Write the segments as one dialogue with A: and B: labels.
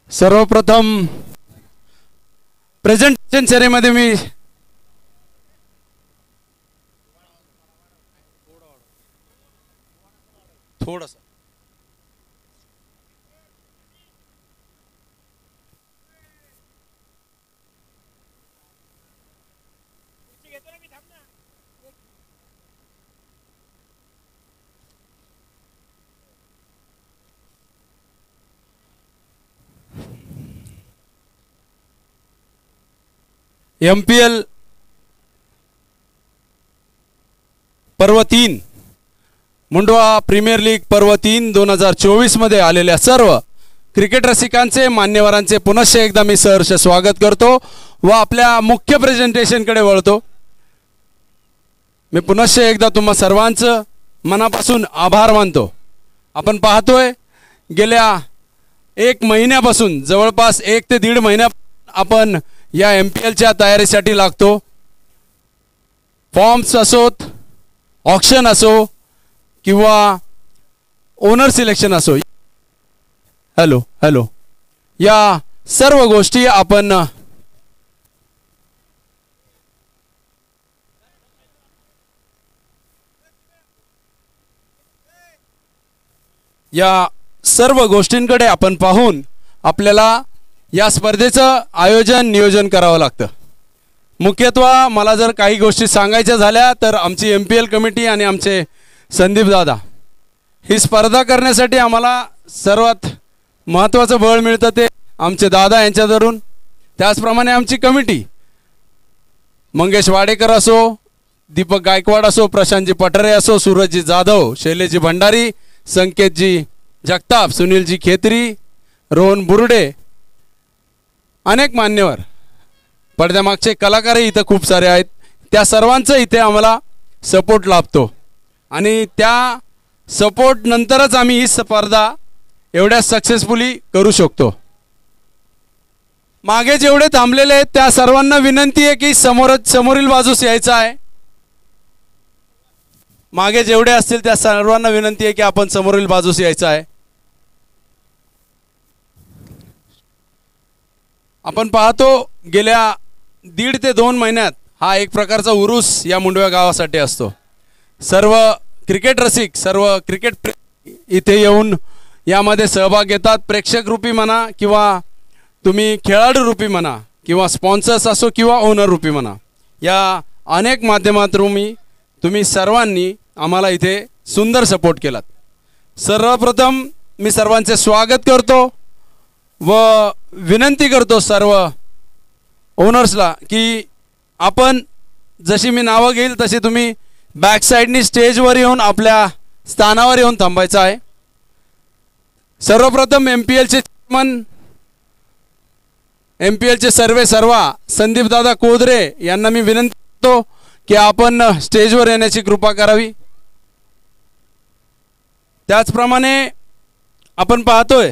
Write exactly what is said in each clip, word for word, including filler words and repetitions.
A: सर्वप्रथम प्रेझेंटेशन सेरेमध्ये मी थोडंसं M P L पर्व तीन मुंडवा प्रीमियर लीग पर्व तीन दोन हजार चोवीस मध्ये आलेल्या सर्व क्रिकेट रसिकांचे मान्यवरांचे पुनश्च एकदा मी सहर्ष स्वागत करतो व आपल्या मुख्य प्रेझेंटेशनकडे वळतो। मी पुनश्च एकदा तुम्हा सर्वांचं मनापासून आभार मानतो। आपण पाहतोय गेल्या एक महिन्यापासून जवळपास एक ते दीड महिन्या आपण या एम पी एलच्या तयारीसाठी लागतो। फॉर्म्स असोत, ऑक्शन असो किंवा ओनर सिलेक्शन असो, हॅलो हॅलो या सर्व गोष्टी आपण या सर्व गोष्टींकडे आपण पाहून आपल्याला या स्पर्धेचं आयोजन नियोजन करावं लागतं। मुख्यत्वे मला जर काही गोष्टी सांगायच्या झाल्या तर आमची एम पी एल कमिटी आणि आमचे संदीप दादा ही स्पर्धा करण्यासाठी आम्हाला सर्वात महत्त्वाचं बळ मिळतं ते आमचे दादा यांच्यावरून। त्याचप्रमाणे आमची कमिटी मंगेश वाडेकर असो, दीपक गायकवाड असो, प्रशांतजी पटरे असो, सूरजजी जाधव, शैलेशजी भंडारी, संकेतजी जगताप, सुनीलजी खेत्री, रोहन बुर्डे, अनेक मान्यवर, पडद्यामागचे कलाकारही इथं खूप सारे आहेत। त्या सर्वांचं इथे आम्हाला सपोर्ट लाभतो आणि त्या सपोर्ट नंतरच आम्ही ही स्पर्धा एवढ्या सक्सेसफुली करू शकतो। मागे जेवढे थांबलेले आहेत त्या सर्वांना विनंती आहे की समोरच समोरील बाजूस यायचं आहे। मागे जेवढे असतील त्या सर्वांना विनंती आहे की आपण समोरील बाजूस यायचं आहे। आपण पाहतो गेल्या दीड ते दोन महिन्यात हा एक प्रकारचा उरूस या मुंडव्या गावासाठी असतो। सर्व क्रिकेट रसिक, सर्व क्रिकेट इथे येऊन यामध्ये सहभाग घेतात। प्रेक्षक रूपी म्हणा किंवा तुम्ही खेळाडू रूपी म्हणा किंवा स्पॉन्सर्स असो किंवा ओनर रूपी म्हणा, या अनेक माध्यमातून मी तुम्ही सर्वांनी आम्हाला इथे सुंदर सपोर्ट केलात। सर्वप्रथम मी सर्वांचे स्वागत करतो व विनंती करतो सर्व ओनर्सला की आपण जशी मी नावं घेईल तशी तुम्ही बॅक साईडनी स्टेजवर येऊन आपल्या स्थानावर येऊन थांबायचं आहे। सर्वप्रथम एम पी एलचे चेअरमन, एम पी एलचे सर्वे सर्वा संदीप दादा कोदरे यांना मी विनंती करतो की आपण स्टेजवर येण्याची कृपा करावी। त्याचप्रमाणे आपण पाहतोय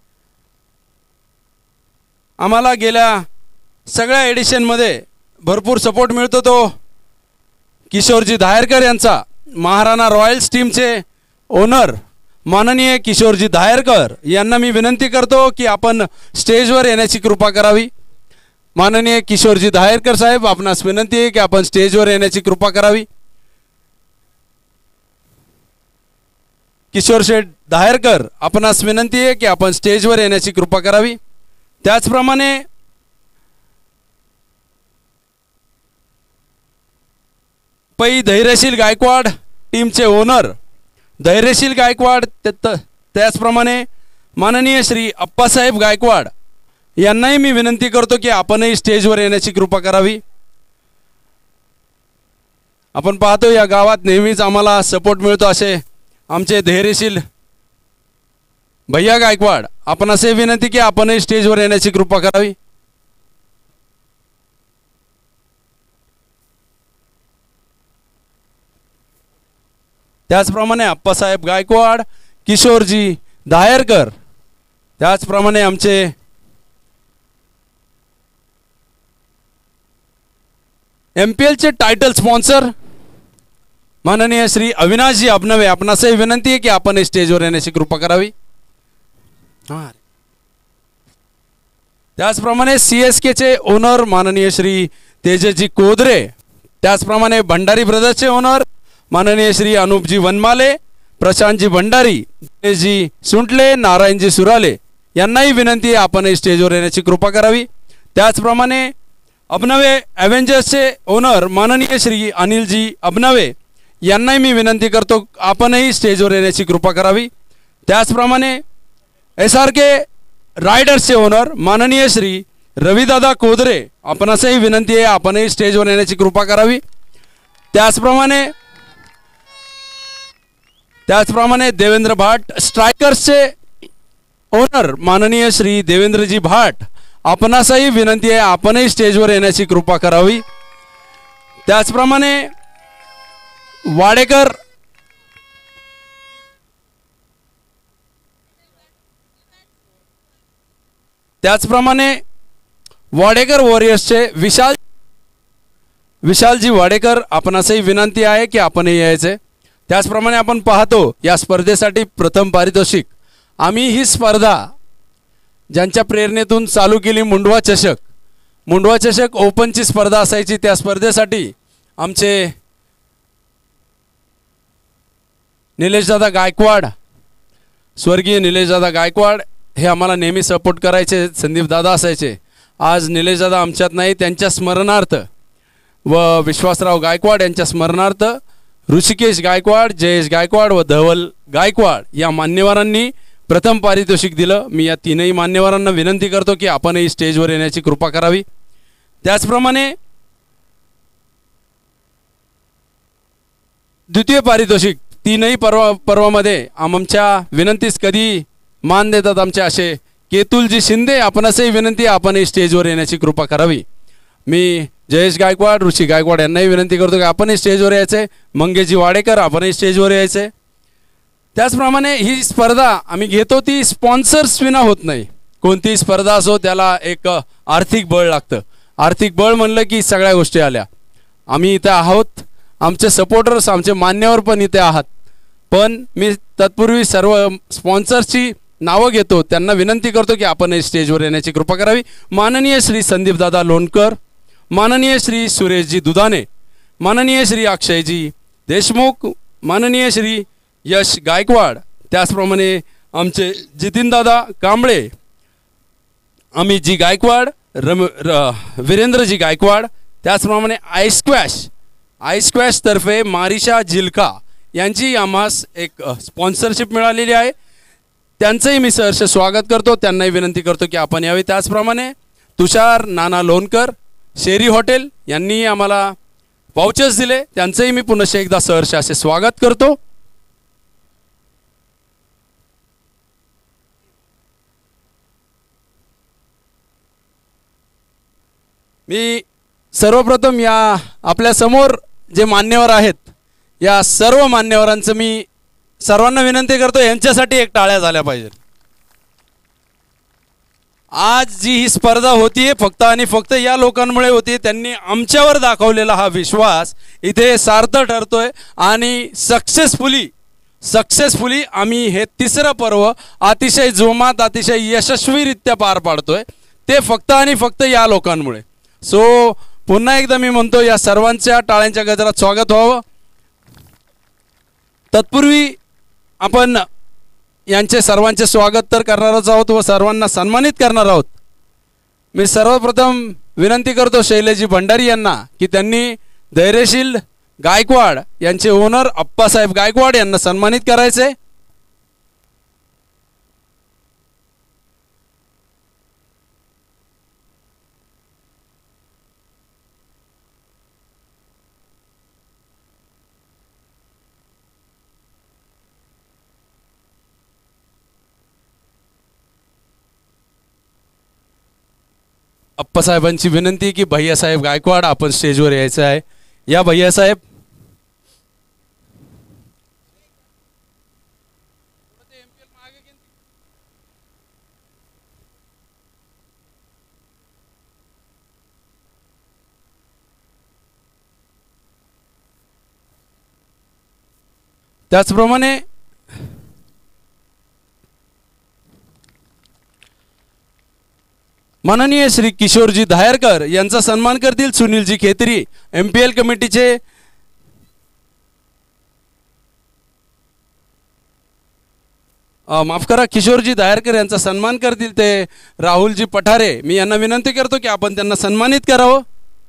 A: आम्हाला गेल्या सगळ्या एडिशनमध्ये भरपूर सपोर्ट मिळतो तो किशोरजी धायरकर यांचा। महाराणा रॉयल्स टीमचे ओनर माननीय किशोरजी धायरकर यांना मी विनंती करतो की आपण स्टेजवर येण्याची कृपा करावी। माननीय किशोरजी धायरकर साहेब, आपणास विनंती आहे की आपण स्टेजवर येण्याची कृपा करावी। किशोर शेठ धायरकर, आपणास विनंती आहे की आपण स्टेजवर येण्याची कृपा करावी। त्याचप्रमाणे पै धैर्यशील गायकवाड टीमचे ओनर धैर्यशील गायकवाड, त्याचप्रमाणे माननीय श्री अप्पासाहेब गायकवाड यांनाही मी विनंती करतो की आपणही स्टेजवर येण्याची कृपा करावी। आपण पाहतो या गावात नेहमीच आम्हाला सपोर्ट मिळतो असे आमचे धैर्यशील भैया गायकवाड, आपण असे विनंती की आपणही स्टेजवर येण्याची कृपा करावी। त्याचप्रमाणे अप्पासाहेब गायकवाड, किशोरजी धायरकर, त्याचप्रमाणे आमचे एम पी एलचे टायटल स्पॉन्सर माननीय श्री अविनाशजी अबनवे, आपणासही विनंती आहे की आपण स्टेजवर येण्याची कृपा करावी। हां त्याचप्रमाणे सी एस केचे ओनर माननीय श्री तेजसजी कोदरे, त्याचप्रमाणे भंडारी ब्रदर्सचे ओनर माननीय श्री अनुपजी वनमाले, प्रशांतजी भंडारी, दिनेशजी सुंटले, नारायणजी सुराले यांनाही विनंती आहे आपणही स्टेजवर येण्याची कृपा करावी. त्याचप्रमाणे अभिनवे ॲव्हेंजर्सचे ओनर माननीय श्री अनिलजी अभिनवे यांनाही मी विनंती करतो आपणही स्टेजवर येण्याची कृपा करावी. त्याचप्रमाणे एस आर के रायडर्सचे ओनर माननीय श्री रविदादा कोदरे आपणासही विनंती आहे आपणही स्टेजवर येण्याची कृपा करावी. त्याचप्रमाणे त्याचप्रमाणे देवेंद्र भाट स्ट्रायकर्सचे ओनर माननीय श्री देवेंद्रजी भाट आपणासही विनंती आहे आपणही स्टेजवर येण्याची कृपा करावी. त्याचप्रमाणे वाडेकर त्याचप्रमाणे वाडेकर वॉरियर्सचे विशाल विशालजी वाडेकर आपणासही विनंती आहे की आपणही यायचे. त्याचप्रमाणे आपण पाहतो या स्पर्धेसाठी प्रथम पारितोषिक आम्ही ही स्पर्धा ज्यांच्या प्रेरणेतून चालू केली मुंडवा चषक मुंडवा चषक ओपनची स्पर्धा असायची. त्या स्पर्धेसाठी आमचे निलेशदादा गायकवाड स्वर्गीय निलेशदादा गायकवाड हे आम्हाला नेहमी सपोर्ट करायचे. संदीप दादा असायचे. आज निलेशदादा आमच्यात नाही, त्यांच्या स्मरणार्थ व विश्वासराव गायकवाड यांच्या स्मरणार्थ ऋषिकेश गायकवाड, जयेश गायकवाड व धवल गायकवाड या मान्यवरांनी प्रथम पारितोषिक दिलं. मी या तीनही मान्यवरांना विनंती करतो की आपणही स्टेजवर येण्याची कृपा करावी. त्याचप्रमाणे द्वितीय पारितोषिक तीनही पर्व पर्वामध्ये आमच्या विनंतीस कधी मान देतात आमचे असे केतुलजी शिंदे आपणासही विनंती आपणही स्टेजवर येण्याची कृपा करावी. मी जयेश गायकवाड, ऋषी गायकवाड यांनाही विनंती करतो की आपणही स्टेजवर यायचे. मंगेशजी वाडेकर आपणही स्टेजवर यायचे. त्याचप्रमाणे ही स्पर्धा आम्ही घेतो ती स्पॉन्सर्स विना होत नाही. कोणतीही स्पर्धा असो त्याला एक आर्थिक बळ लागतं. आर्थिक बळ म्हणलं की सगळ्या गोष्टी आल्या. आम्ही इथे आहोत, आमचे सपोर्टर्स आमचे मान्यवर पण इथे आहात. पण मी तत्पूर्वी सर्व स्पॉन्सर्सची नावं घेतो, त्यांना विनंती करतो की आपण स्टेजवर येण्याची कृपा करावी. माननीय श्री संदीपदादा लोणकर, माननीय श्री सुरेशजी दुधाने, माननीय श्री अक्षयजी देशमुख, माननीय श्री यश गायकवाड, त्याचप्रमाणे आमचे जितीनदादा कांबळे, अमितजी गायकवाड, रम र वीरेंद्रजी गायकवाड, त्याचप्रमाणे आयस्क्वॅश आयस्क्वॅशतर्फे मारिशा जिल्का यांची आम्हास एक स्पॉन्सरशिप मिळालेली आहे. त्यांचंही मी सहर्ष स्वागत करतो, त्यांनाही विनंती करतो की आपण यावे. त्याचप्रमाणे तुषार नाना लोणकर शेरी हॉटेल यांनी आम्हाला वाउचर्स दिले, त्यांचंही मी पुनश्च एकदा सहर्ष असे स्वागत करतो. मी सर्वप्रथम या आपल्या समोर जे मान्यवर आहेत या सर्व मान्यवरांचं मी सर्वांना विनंती करतो यांच्यासाठी एक टाळ्या झाल्या पाहिजे. आज जी ही स्पर्धा होतीये फक्त आणि फक्त या लोकांमुळे होती. त्यांनी आमच्यावर दाखवलेला हा विश्वास इथे सार्थ ठरतोय आणि सक्सेसफुली सक्सेसफुली आम्ही हे तिसरं पर्व अतिशय जोमात अतिशय यशस्वीरित्या पार पाडतोय. ते फक्त आणि फक्त या लोकांमुळे. सो पुन्हा एकदा मी म्हणतो या सर्वांच्या टाळ्यांच्या गजरात स्वागत व्हावं. तत्पूर्वी आपण यांचे सर्वांचे स्वागत तर करणारच आहोत व सर्वांना सन्मानित करणार आहोत. मी सर्वप्रथम विनंती करतो शैलेशजी भंडारी यांना की त्यांनी धैर्यशील गायकवाड यांचे ओनर अप्पासाहेब गायकवाड यांना सन्मानित करायचे. अप्पासाहेबांची विनंती की भैयासाहेब गायकवाड आपण स्टेजवर यायचं आहे. या भैयासाहेब. त्याचप्रमाणे माननीय श्री किशोरजी धायरकर यांचा सन्मान करतील सुनीलजी खेत्री, एम पी एल कमिटीचे माफ करा, किशोरजी धायरकर यांचा सन्मान करतील ते राहुलजी पठारे. मी यांना विनंती करतो की आपण त्यांना सन्मानित करावं.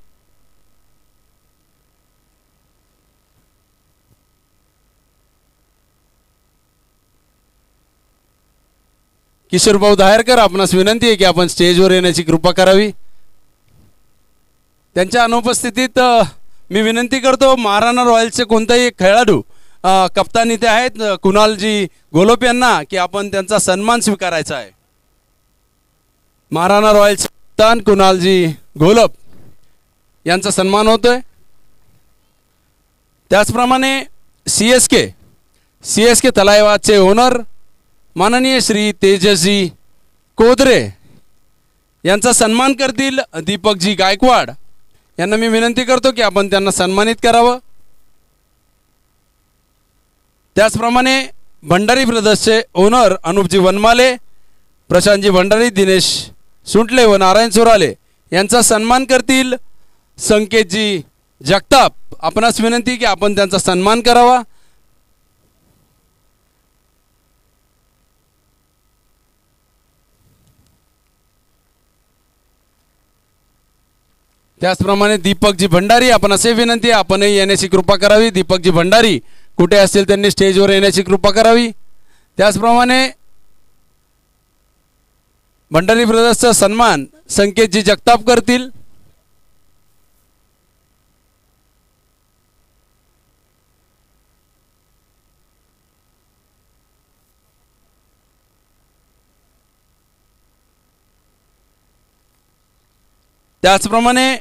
A: किशोरभाऊ धायरकर, आपणास विनंती आहे की आपण स्टेजवर येण्याची कृपा करावी. त्यांच्या अनुपस्थितीत मी विनंती करतो महाराणा रॉयल्सचे कोणताही खेळाडू कप्तान इथे आहेत कुणालजी गोलोप यांना की आपण त्यांचा सन्मान स्वीकारायचा आहे. महाराणा रॉयल्स कप्तान कुणालजी गोलोप यांचा सन्मान होतोय. त्याचप्रमाणे C S K C S K तलायवाचे ओनर माननीय श्री तेजसजी कोदरे यांचा सन्मान करतील दीपकजी गायकवाड. यांना मी विनंती करतो की आपण त्यांना सन्मानित करावं. त्याचप्रमाणे भंडारी ब्रदर्सचे ओनर अनुपजी वनमाले, प्रशांतजी भंडारी, दिनेश सुंटले व नारायण सुराले यांचा सन्मान करतील संकेतजी जगताप. आपणास विनंती की आपण त्यांचा सन्मान करावा. त्याचप्रमाणे दीपकजी भंडारी, आपण असे विनंती आहे आपणही येण्याची कृपा करावी. दीपकजी भंडारी कुठे असतील त्यांनी स्टेजवर येण्याची कृपा करावी. त्याचप्रमाणे भंडारी ब्रदर्सचा सन्मान संकेतजी जगताप करतील. त्याचप्रमाणे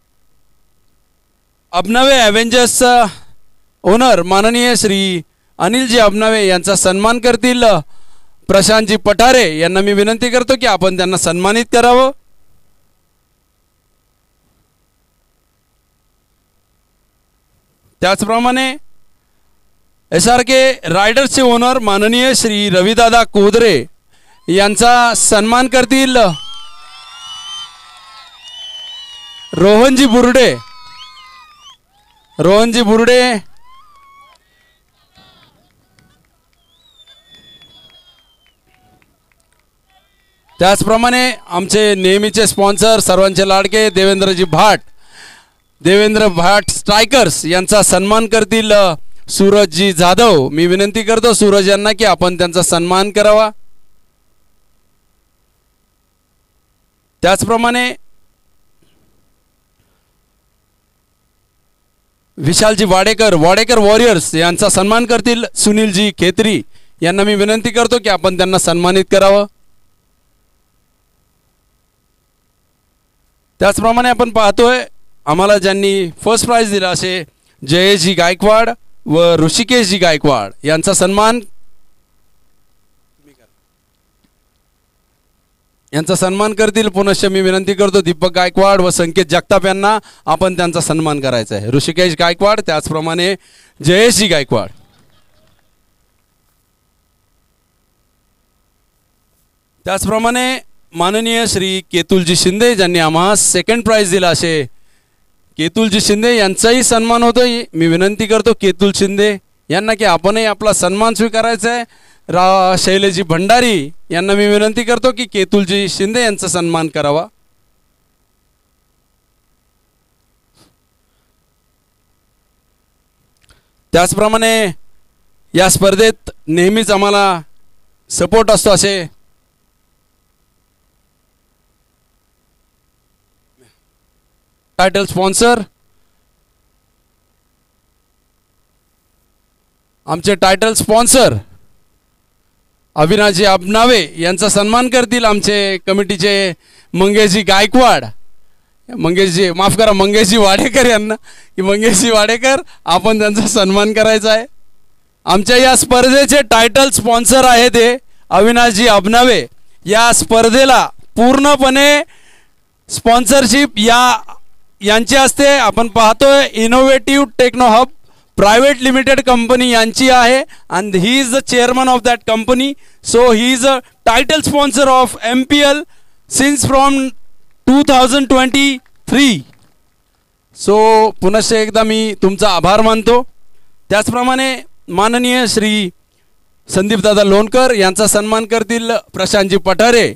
A: अबनवे ॲव्हेंजर्सचा ओनर माननीय श्री अनिलजी अबनवे यांचा सन्मान करतील प्रशांतजी पठारे. यांना मी विनंती करतो की आपण त्यांना सन्मानित करावं. त्याचप्रमाणे एस आर के रायडर्सचे ओनर माननीय श्री रविदादा कोदरे यांचा सन्मान करतील रोहनजी बुर्डे. रोहनजी बुर्डे त्याचप्रमाणे आमचे नेहमीचे स्पॉन्सर सर्वांचे लाडके देवेंद्रजी भाट, देवेंद्र भाट स्ट्रायकर्स यांचा सन्मान करतील सूरजजी जाधव. मी विनंती करतो सूरज यांना की आपण त्यांचा सन्मान करावा. त्याचप्रमाणे विशालजी वाडेकर, वाडेकर वॉरियर्स यांचा सन्मान करतील सुनीलजी खेत्री. यांना मी विनंती करतो की आपण त्यांना सन्मानित करावं. त्याचप्रमाणे आपण पाहतोय आम्हाला ज्यांनी फर्स्ट प्राइज दिला असे जयेशजी गायकवाड व ऋषिकेशजी गायकवाड यांचा सन्मान यांचा सन्मान करतील पुनश्च मी विनंती करतो दीपक गायकवाड व संकेत जगताप यांना आपण त्यांचा सन्मान करायचा आहे. ऋषिकेश गायकवाड त्याचप्रमाणे जयेशजी गायकवाड. त्याचप्रमाणे माननीय श्री केतुलजी शिंदे ज्यांनी आम्हाला सेकंड प्राइज दिला असे केतुलजी शिंदे यांचाही सन्मान होतोय. मी विनंती करतो केतुल शिंदे यांना की आपणही आपला सन्मान स्वीकारायचा आहे. रा शैलेजी भंडारी यांना मी विनंती करतो की केतुलजी शिंदे यांचा सन्मान करावा. त्याचप्रमाणे या स्पर्धेत नेहमीच आम्हाला सपोर्ट असतो असे टायटल स्पॉन्सर आमचे टायटल स्पॉन्सर अविनाशजी अबनावे यांचा सन्मान करतील आमचे कमिटीचे मंगेशजी गायकवाड. मंगेशजी माफ करा मंगेशजी वाडेकर यांना की मंगेशजी वाडेकर आपण त्यांचा सन्मान करायचा आहे. आमच्या या स्पर्धेचे टायटल स्पॉन्सर आहे ते अविनाशजी अबनावे. या स्पर्धेला पूर्णपणे स्पॉन्सरशिप या यांची असते. आपण पाहतोय innovative techno hub private limited company यांची आहे and he is the chairman of that company. So he is a title sponsor of M P L since from two thousand twenty three. So पुनश्च एकदा मी तुमचा आभार मानतो. त्याचप्रमाणे माननीय श्री संदीपदादा लोणकर यांचा सन्मान करतील प्रशांतजी पठारे.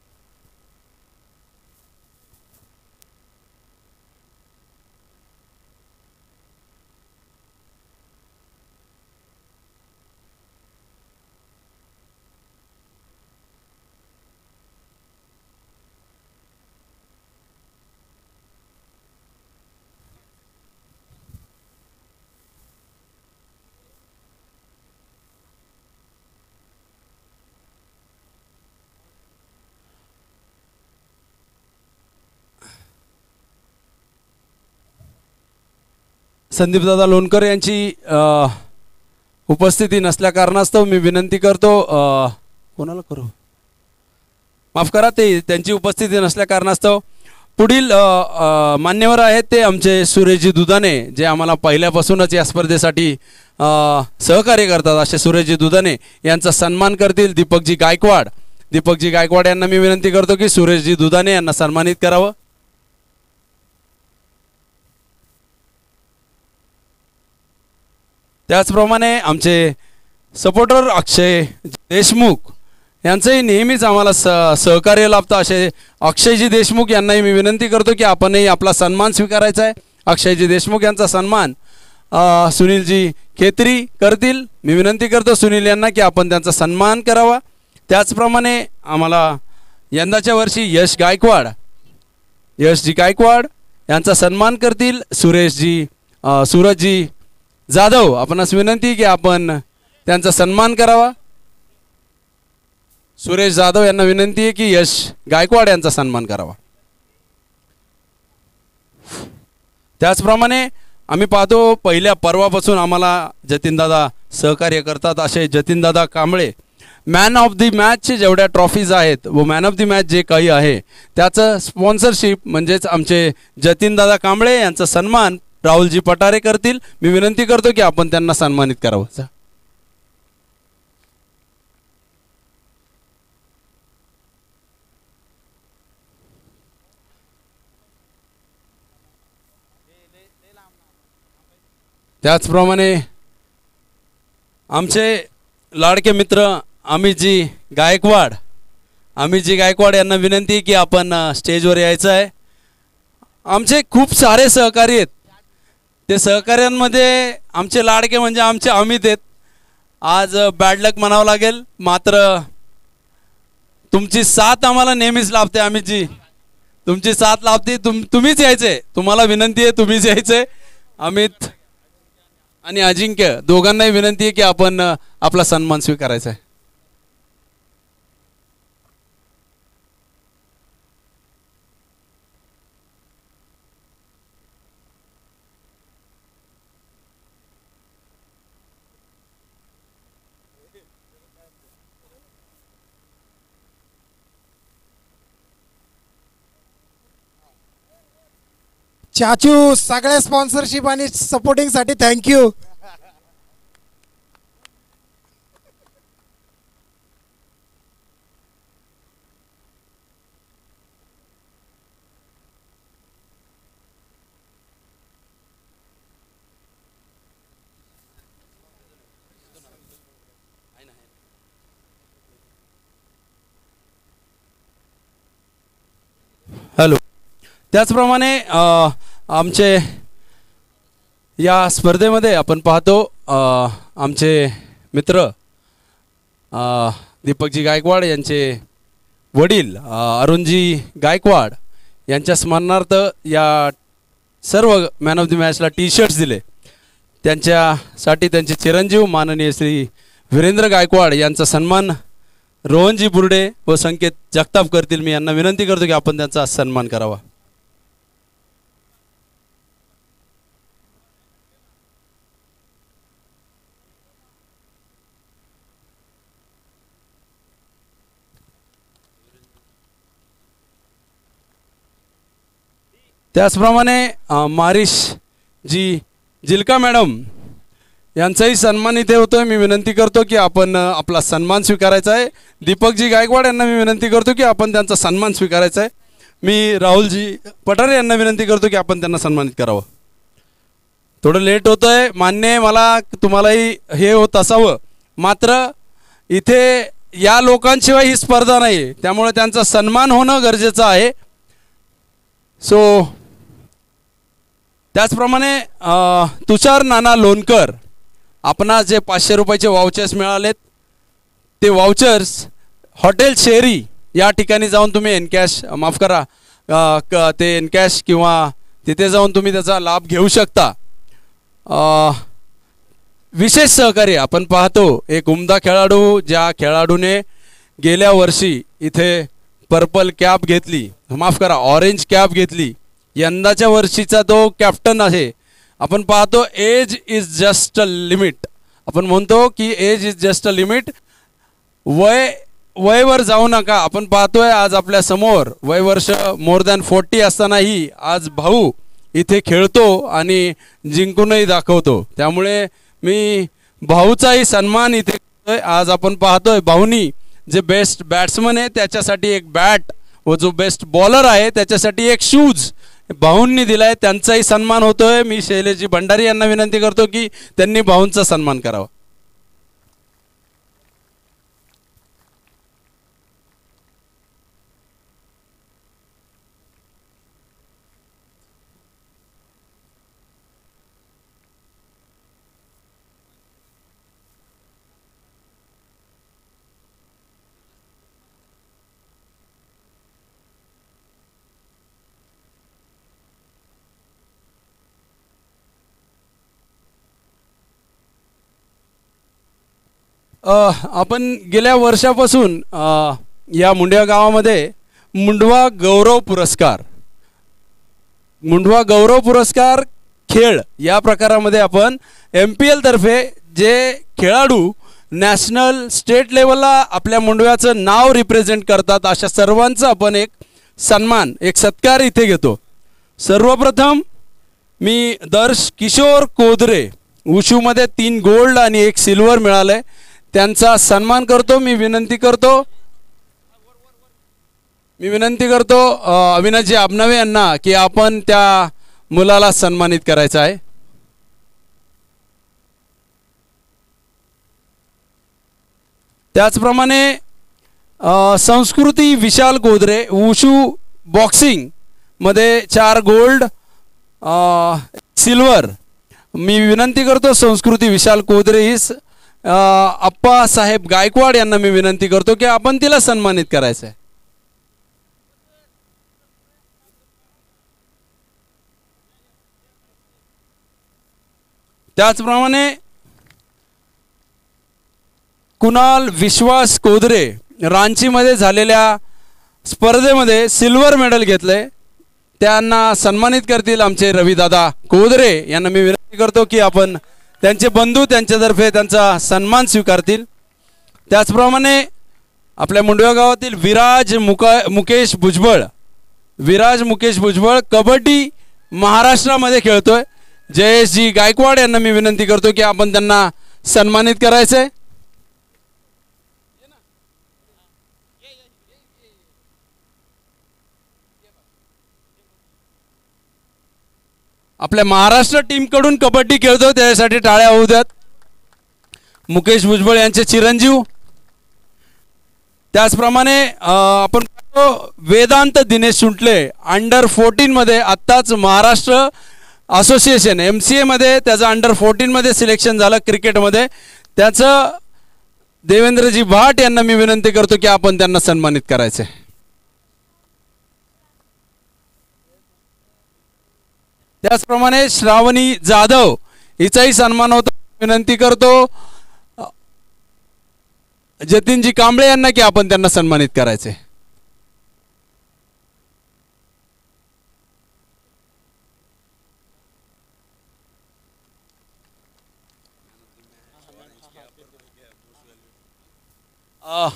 A: संदीपदादा लोणकर यांची उपस्थिती नसल्या कारणास्तव मी विनंती करतो, कोणाला करू माफ करा, ते त्यांची उपस्थिती नसल्या कारणास्तव पुढील मान्यवर आहेत ते आमचे सुरेशजी दुधाने, जे आम्हाला पहिल्यापासूनच या स्पर्धेसाठी सहकार्य करतात. असे सुरेशजी दुधाने यांचा सन्मान करतील दीपकजी गायकवाड. दीपकजी गायकवाड यांना मी विनंती करतो की सुरेशजी दुधाने यांना सन्मानित करावं. त्याचप्रमाणे आमचे सपोर्टर अक्षय देशमुख यांचंही नेहमीच आम्हाला स सहकार्य लाभतं. असे अक्षयजी देशमुख यांनाही मी विनंती करतो की आपणही आपला सन्मान स्वीकारायचा आहे. अक्षयजी देशमुख यांचा सन्मान सुनीलजी खेत्री करतील. मी विनंती करतो सुनील यांना की आपण त्यांचा सन्मान करावा. त्याचप्रमाणे आम्हाला यंदाच्या वर्षी यश गायकवाड यशजी गायकवाड यांचा सन्मान करतील सुरेशजी सूरजजी जाधव. आपणास विनंती की आपण त्यांचा सन्मान करावा. सुरेश जाधव यांना विनंती आहे की यश गायकवाड यांचा सन्मान करावा. त्याचप्रमाणे आम्ही पाहतो पहिल्या पर्वापासून आम्हाला जतीनदादा सहकार्य करतात. असे जतीनदादा कांबळे मॅन ऑफ दी मॅचचे जेवढ्या ट्रॉफीज आहेत व मॅन ऑफ दी मॅच जे काही आहे त्याचं स्पॉन्सरशिप म्हणजेच आमचे जतीनदादा कांबळे यांचा सन्मान राहुलजी पठारे करतील. मी विनंती करतो की आपण त्यांना सन्मानित करावं. त्याचप्रमाणे आमचे लाडके मित्र अमितजी गायकवाड अमितजी गायकवाड यांना विनंती की आपण स्टेजवर यायचं आहे. आमचे खूप सारे सहकारी आहेत. ते सहकार्यांमध्ये आमचे लाडके म्हणजे आमचे अमित आहेत. आज बॅड लक म्हणावं लागेल, मात्र तुमची साथ आम्हाला नेहमीच लाभते. अमितजी तुमची साथ लाभते. तुम तुम्हीच यायचे. तुम्हाला विनंती आहे, तुम्हीच यायचे. अमित आणि अजिंक्य दोघांनाही विनंती आहे की आपण आपला सन्मान स्वीकारायचा आहे.
B: चाचू सगळ्या स्पॉन्सरशिप आणि सपोर्टिंग साठी थँक्यू.
A: हॅलो. त्याचप्रमाणे आमचे या स्पर्धेमध्ये आपण पाहतो आमचे मित्र दीपकजी गायकवाड यांचे वडील अरुणजी गायकवाड यांच्या स्मरणार्थ या सर्व मॅन ऑफ द मॅचला टी शर्ट्स दिले. त्यांच्यासाठी त्यांचे चिरंजीव माननीय श्री वीरेंद्र गायकवाड यांचा सन्मान रोहनजी बुर्डे व संकेत जगताप करतील. मी यांना विनंती करतो की आपण त्यांचा सन्मान करावा. त्याचप्रमाणे मारिश जी जिल्का मॅडम यांचाही सन्मान इथे होतोय. मी विनंती करतो की आपण आपला सन्मान स्वीकारायचा आहे. दीपकजी गायकवाड यांना मी विनंती करतो की आपण त्यांचा सन्मान स्वीकारायचा आहे. मी राहुलजी पठारे यांना विनंती करतो की आपण त्यांना सन्मानित करावं. थोडं लेट होतं आहे, मान्य आहे मला, तुम्हालाही हे होत असावं, मात्र इथे या लोकांशिवाय ही स्पर्धा नाही आहे, त्यामुळे त्यांचा सन्मान होणं गरजेचं आहे. सो त्याचप्रमाणे तुषार नाना लोणकर, आपणास जे पाचशे रुपयाचे वाउचर्स मिळालेत ते वाउचर्स हॉटेल शेरी या ठिकाणी जाऊन तुम्ही एनकॅश माफ करा क ते एनकॅश किंवा तिथे जाऊन तुम्ही त्याचा लाभ घेऊ शकता. विशेष सहकार्य आपण पाहतो, एक उमदा खेळाडू, ज्या खेळाडूने गेल्या वर्षी इथे पर्पल कॅप घेतली, माफ करा ऑरेंज कॅप घेतली, यंदाच्या वर्षीचा तो कॅप्टन आहे. आपण पाहतो age is just a limit, आपण म्हणतो की age is just a limit, वय वयवर जाऊ नका. आपण पाहतोय आज आपल्या समोर वय वर्ष मोर दॅन फोर्टी असतानाही आज भाऊ इथे खेळतो आणि जिंकूनही दाखवतो. त्यामुळे मी भाऊचाही सन्मान इथे करतोय. आज आपण पाहतोय भाऊनी जे बेस्ट बॅट्समन आहे त्याच्यासाठी एक बॅट व जो बेस्ट बॉलर आहे त्याच्यासाठी एक शूज भाऊंनी दिलाय, त्यांचाही सन्मान होतोय. मी शैलेशजी भंडारी यांना विनंती करतो की त्यांनी भाऊंचा सन्मान करावा. आपण गेल्या वर्षापासून या मुंडवा गावामध्ये मुंडवा गौरव पुरस्कार मुंडवा गौरव पुरस्कार खेळ या प्रकारामध्ये आपण एम पी एल तर्फे जे खेळाडू नॅशनल स्टेट लेवलला आपल्या मुंडव्याचं नाव रिप्रेझेंट करतात अशा सर्वांचा आपण एक सन्मान एक सत्कार इथे घेतो. सर्वप्रथम मी दर्श किशोर कोदरे, उशूमध्ये तीन गोल्ड आणि एक सिल्वर मिळाले, त्यांचा सन्मान करतो. मी विनंती करतो मी विनंती करतो अविनाशजी आबनवे यांना की आपण त्या मुलाला सन्मानित करायचं आहे. त्याचप्रमाणे संस्कृती विशाल कोदरे, वुशू बॉक्सिंग मध्ये चार गोल्ड सिल्वर. मी विनंती करतो संस्कृती विशाल कोदरे ही अप्पासाहेब गायकवाड यांना मी विनंती करतो की आपण तिला सन्मानित करायचं आहे. त्याचप्रमाणे कुणाल विश्वास कोदरे, रांचीमध्ये झालेल्या स्पर्धेमध्ये सिल्वर मेडल घेतले, त्यांना सन्मानित करतील आमचे रविदादा कोदरे यांना मी विनंती करतो की आपण त्यांचे बंधू त्यांच्यातर्फे त्यांचा सन्मान स्वीकारतील. त्याचप्रमाणे आपल्या मुंडवा गावातील विराज मुका मुकेश भुजबळ विराज मुकेश भुजबळ कबड्डी महाराष्ट्रामध्ये खेळतोय, जयेशजी गायकवाड यांना मी विनंती करतो की आपण त्यांना सन्मानित करायचं आहे. आपल्या महाराष्ट्र टीमकडून कबड्डी खेळतो त्यासाठी टाळ्या होऊ द्यात. मुकेश भुजबळ यांचे चिरंजीव. त्याचप्रमाणे आपण वेदांत दिनेश सुंटले अंडर फोर्टीन मध्ये आत्ताच महाराष्ट्र असोसिएशन एम सी एमध्ये त्याचं अंडर फोर्टीनमध्ये सिलेक्शन झालं क्रिकेटमध्ये, त्याचं देवेंद्रजी भाट यांना मी विनंती करतो की आपण त्यांना सन्मानित करायचं आहे. त्याचप्रमाणे श्रावणी जाधव हिचाही सन्मान होतो. विनंती करतो जतीनजी कांबळे यांना की आपण त्यांना सन्मानित करायचे. आ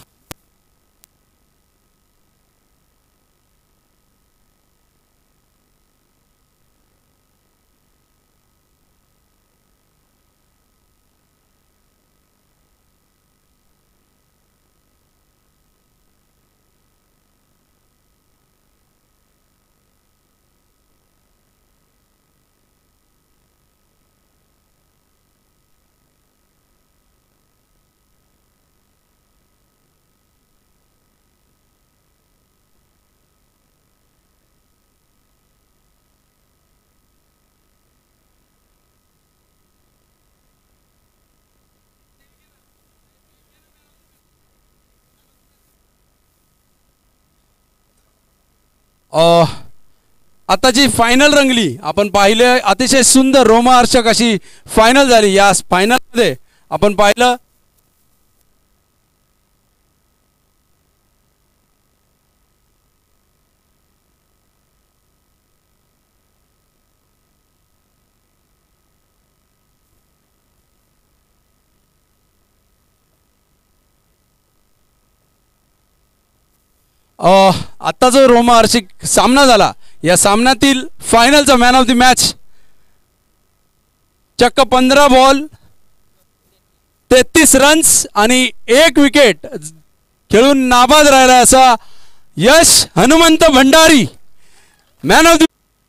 A: अ, आता जी फायनल रंगली आपण पाहिले, अतिशय सुंदर रोमहर्षक अशी फायनल झाली. या फायनलमध्ये आपण पाहिलं आत्ता जो रोमहर्षक सामना झाला, या सामन्यातील फायनलचा मॅन ऑफ द मॅच चक्क पंधरा बॉल तेहतीस रन्स आणि एक विकेट खेळून नाबाद राहिला असा Yash Hanumant Bhandari man of the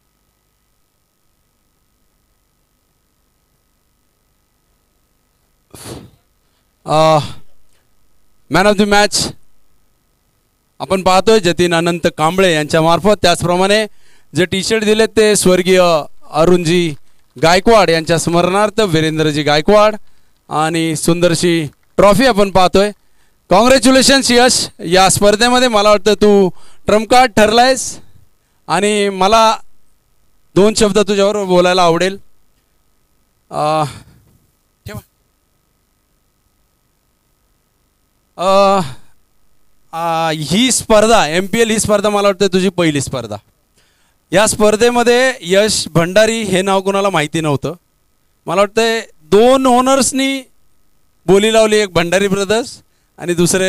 A: man of the match आपण पाहतोय जतीन अनंत कांबळे यांच्या मार्फत. त्याचप्रमाणे जे टी शर्ट दिलेत ते स्वर्गीय अरुणजी गायकवाड यांच्या स्मरणार्थ वीरेंद्रजी गायकवाड आणि सुंदरशी ट्रॉफी आपण पाहतोय. कॉंग्रॅच्युलेशन्स यश, या स्पर्धेमध्ये मला वाटतं तू ट्रम्प कार्ड ठरलायस आणि मला दोन शब्द तुझ्यावर बोलायला आवडेल. ठेवा. ही स्पर्धा एम पी एल ही स्पर्धा मला वाटतं तुझी पहिली स्पर्धा. या स्पर्धेमध्ये यश भंडारी हे नाव कोणाला माहिती नव्हतं. मला वाटतं दोन ओनर्सनी बोली लावली, एक भंडारी ब्रदर्स आणि दुसरे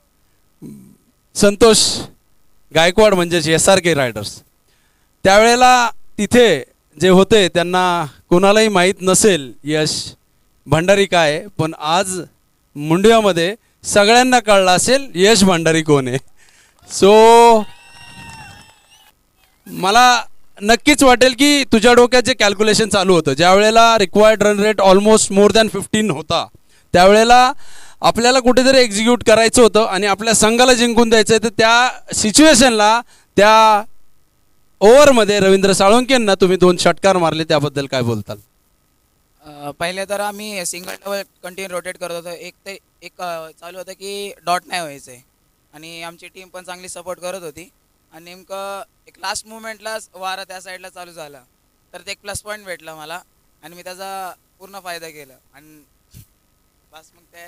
A: संतोष गायकवाड म्हणजेच एस आर के रायडर्स. त्यावेळेला तिथे जे होते त्यांना कोणालाही माहीत नसेल यश भंडारी काय, पण आज मुंडव्यामध्ये सगळ्यांना कळलं असेल यश भंडारी कोण आहे. सो मला नक्कीच वाटेल की तुझ्या डोक्यात जे कॅल्क्युलेशन चालू होतं, ज्या वेळेला required run rate almost more than fifteen होता, त्यावेळेला आपल्याला कुठेतरी एक्झिक्यूट करायचं होतं आणि आपल्या संघाला जिंकून द्यायचं आहे. तर त्या सिच्युएशनला त्या ओव्हरमध्ये रवींद्र साळुंकेंना तुम्ही दोन षटकार मारले, त्याबद्दल काय बोलताल?
C: पहिले तर आम्ही सिंगल डबल कंटिन्यू रोटेट करत होतो. एक ते एक चालू होतं की डॉट नाही व्हायचं आहे आणि आमची टीम पण चांगली सपोर्ट करत होती. आणि नेमकं एक लास्ट मुवमेंटलाच वारा त्या साईडला चालू झाला, तर ते एक प्लस पॉईंट भेटला मला आणि मी त्याचा पूर्ण फायदा केला आणि बस मग ते.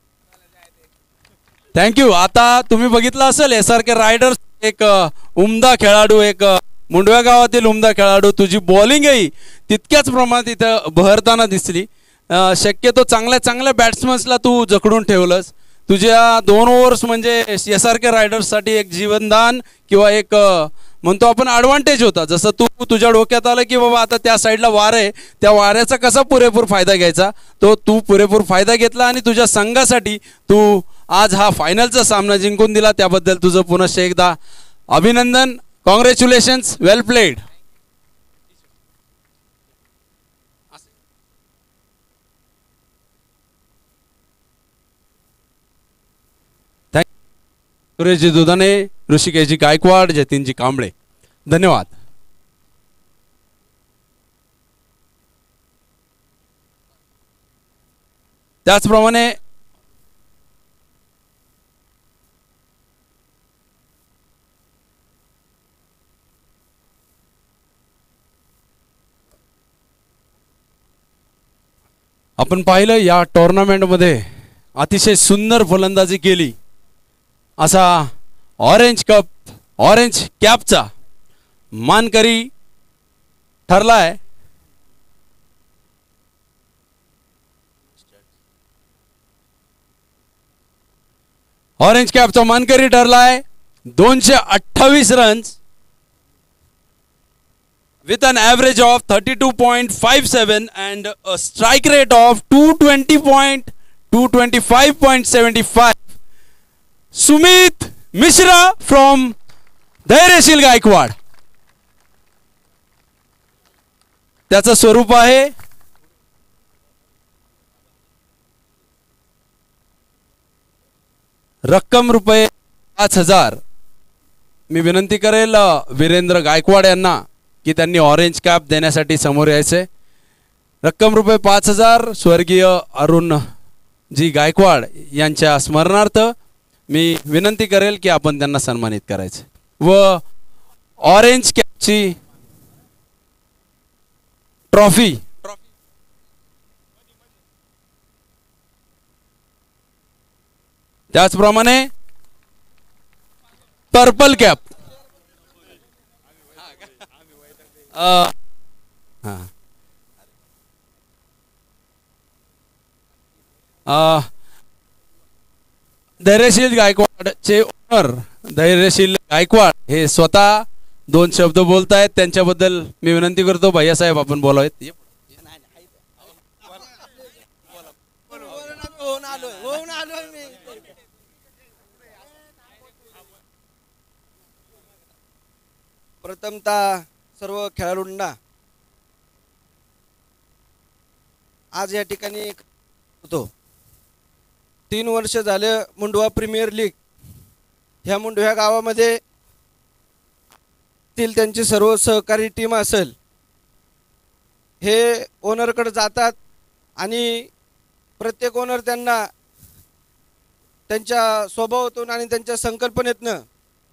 A: थँक्यू. आता तुम्ही बघितलं असेल एस आर के रायडर्स एक उमदा खेळाडू, एक मुंडव्या गावातील उमदा खेळाडू. तुझी बॉलिंगही तितक्याच प्रमाणात इथं बहरताना दिसली. शक्यतो चांगल्या चांगल्या बॅट्समन्सला तू जखडून ठेवलंस. तुझ्या दोन ओव्हर्स म्हणजे एस आर के रायडर्ससाठी एक जीवनदान किंवा एक म्हणतो आपण ॲडव्हान्टेज होता. जसं तू तुझ्या डोक्यात आलं की बाबा आता त्या साईडला वार आहे, त्या वाऱ्याचा कसा पुरेपूर फायदा घ्यायचा, तो तू पुरेपूर फायदा घेतला आणि तुझ्या संघासाठी तू आज हा फायनलचा सामना जिंकून दिला. त्याबद्दल तुझं पुनश्च एकदा अभिनंदन. कॉंग्रॅच्युलेशन्स, वेल प्लेड. सुरेशजी दुधाने, ऋषिकेशजी गायकवाड, जतीनजी कांबळे, धन्यवाद. त्याचप्रमाणे आपण पाहिलं या टुर्नामेंटमध्ये अतिशय सुंदर फलंदाजी केली असा ऑरेंज कप, ऑरेंज कॅपचा मानकरी ठरलाय ऑरेंज कॅपचा मानकरी ठरलाय दोनशे अठ्ठावीस runs with an average of thirty-two point five seven and a strike rate of two twenty point two twenty-five point seven five. Sumit Mishra from Dhairyashil Gaikwad. त्याचं स्वरूप आहे रक्कम रुपये पाच हजार. मी विनंती करेल वीरेंद्र गायकवाड यांना की त्यांनी ऑरेंज कॅप देण्यासाठी समोर यायचे. रक्कम रुपये पाच हजार स्वर्गीय अरुण जी गायकवाड यांच्या स्मरणार्थ मी विनंती करेल की आपण त्यांना सन्मानित करायचे. व ऑरेंज कॅपची ट्रॉफी त्याचप्रमाणे पर्पल कॅप धैर्यशील गायकवाडचे ओनर धैर्यशील गायकवाड हे स्वतः दोन शब्द बोलतायत. त्यांच्याबद्दल मी विनंती करतो भैयासाहेब आपण बोलावेत.
D: प्रथमतः सर्व खेळाडूंना आज या ठिकाणी होतो. तीन वर्ष झालं मुंडवा प्रीमियर लीग ह्या मुंडव्या गावामध्ये तील त्यांची सर्व सहकारी टीम असेल हे ओनरकडे जातात आणि प्रत्येक ओनर त्यांना त्यांच्या स्वभावातून आणि त्यांच्या संकल्पनेतनं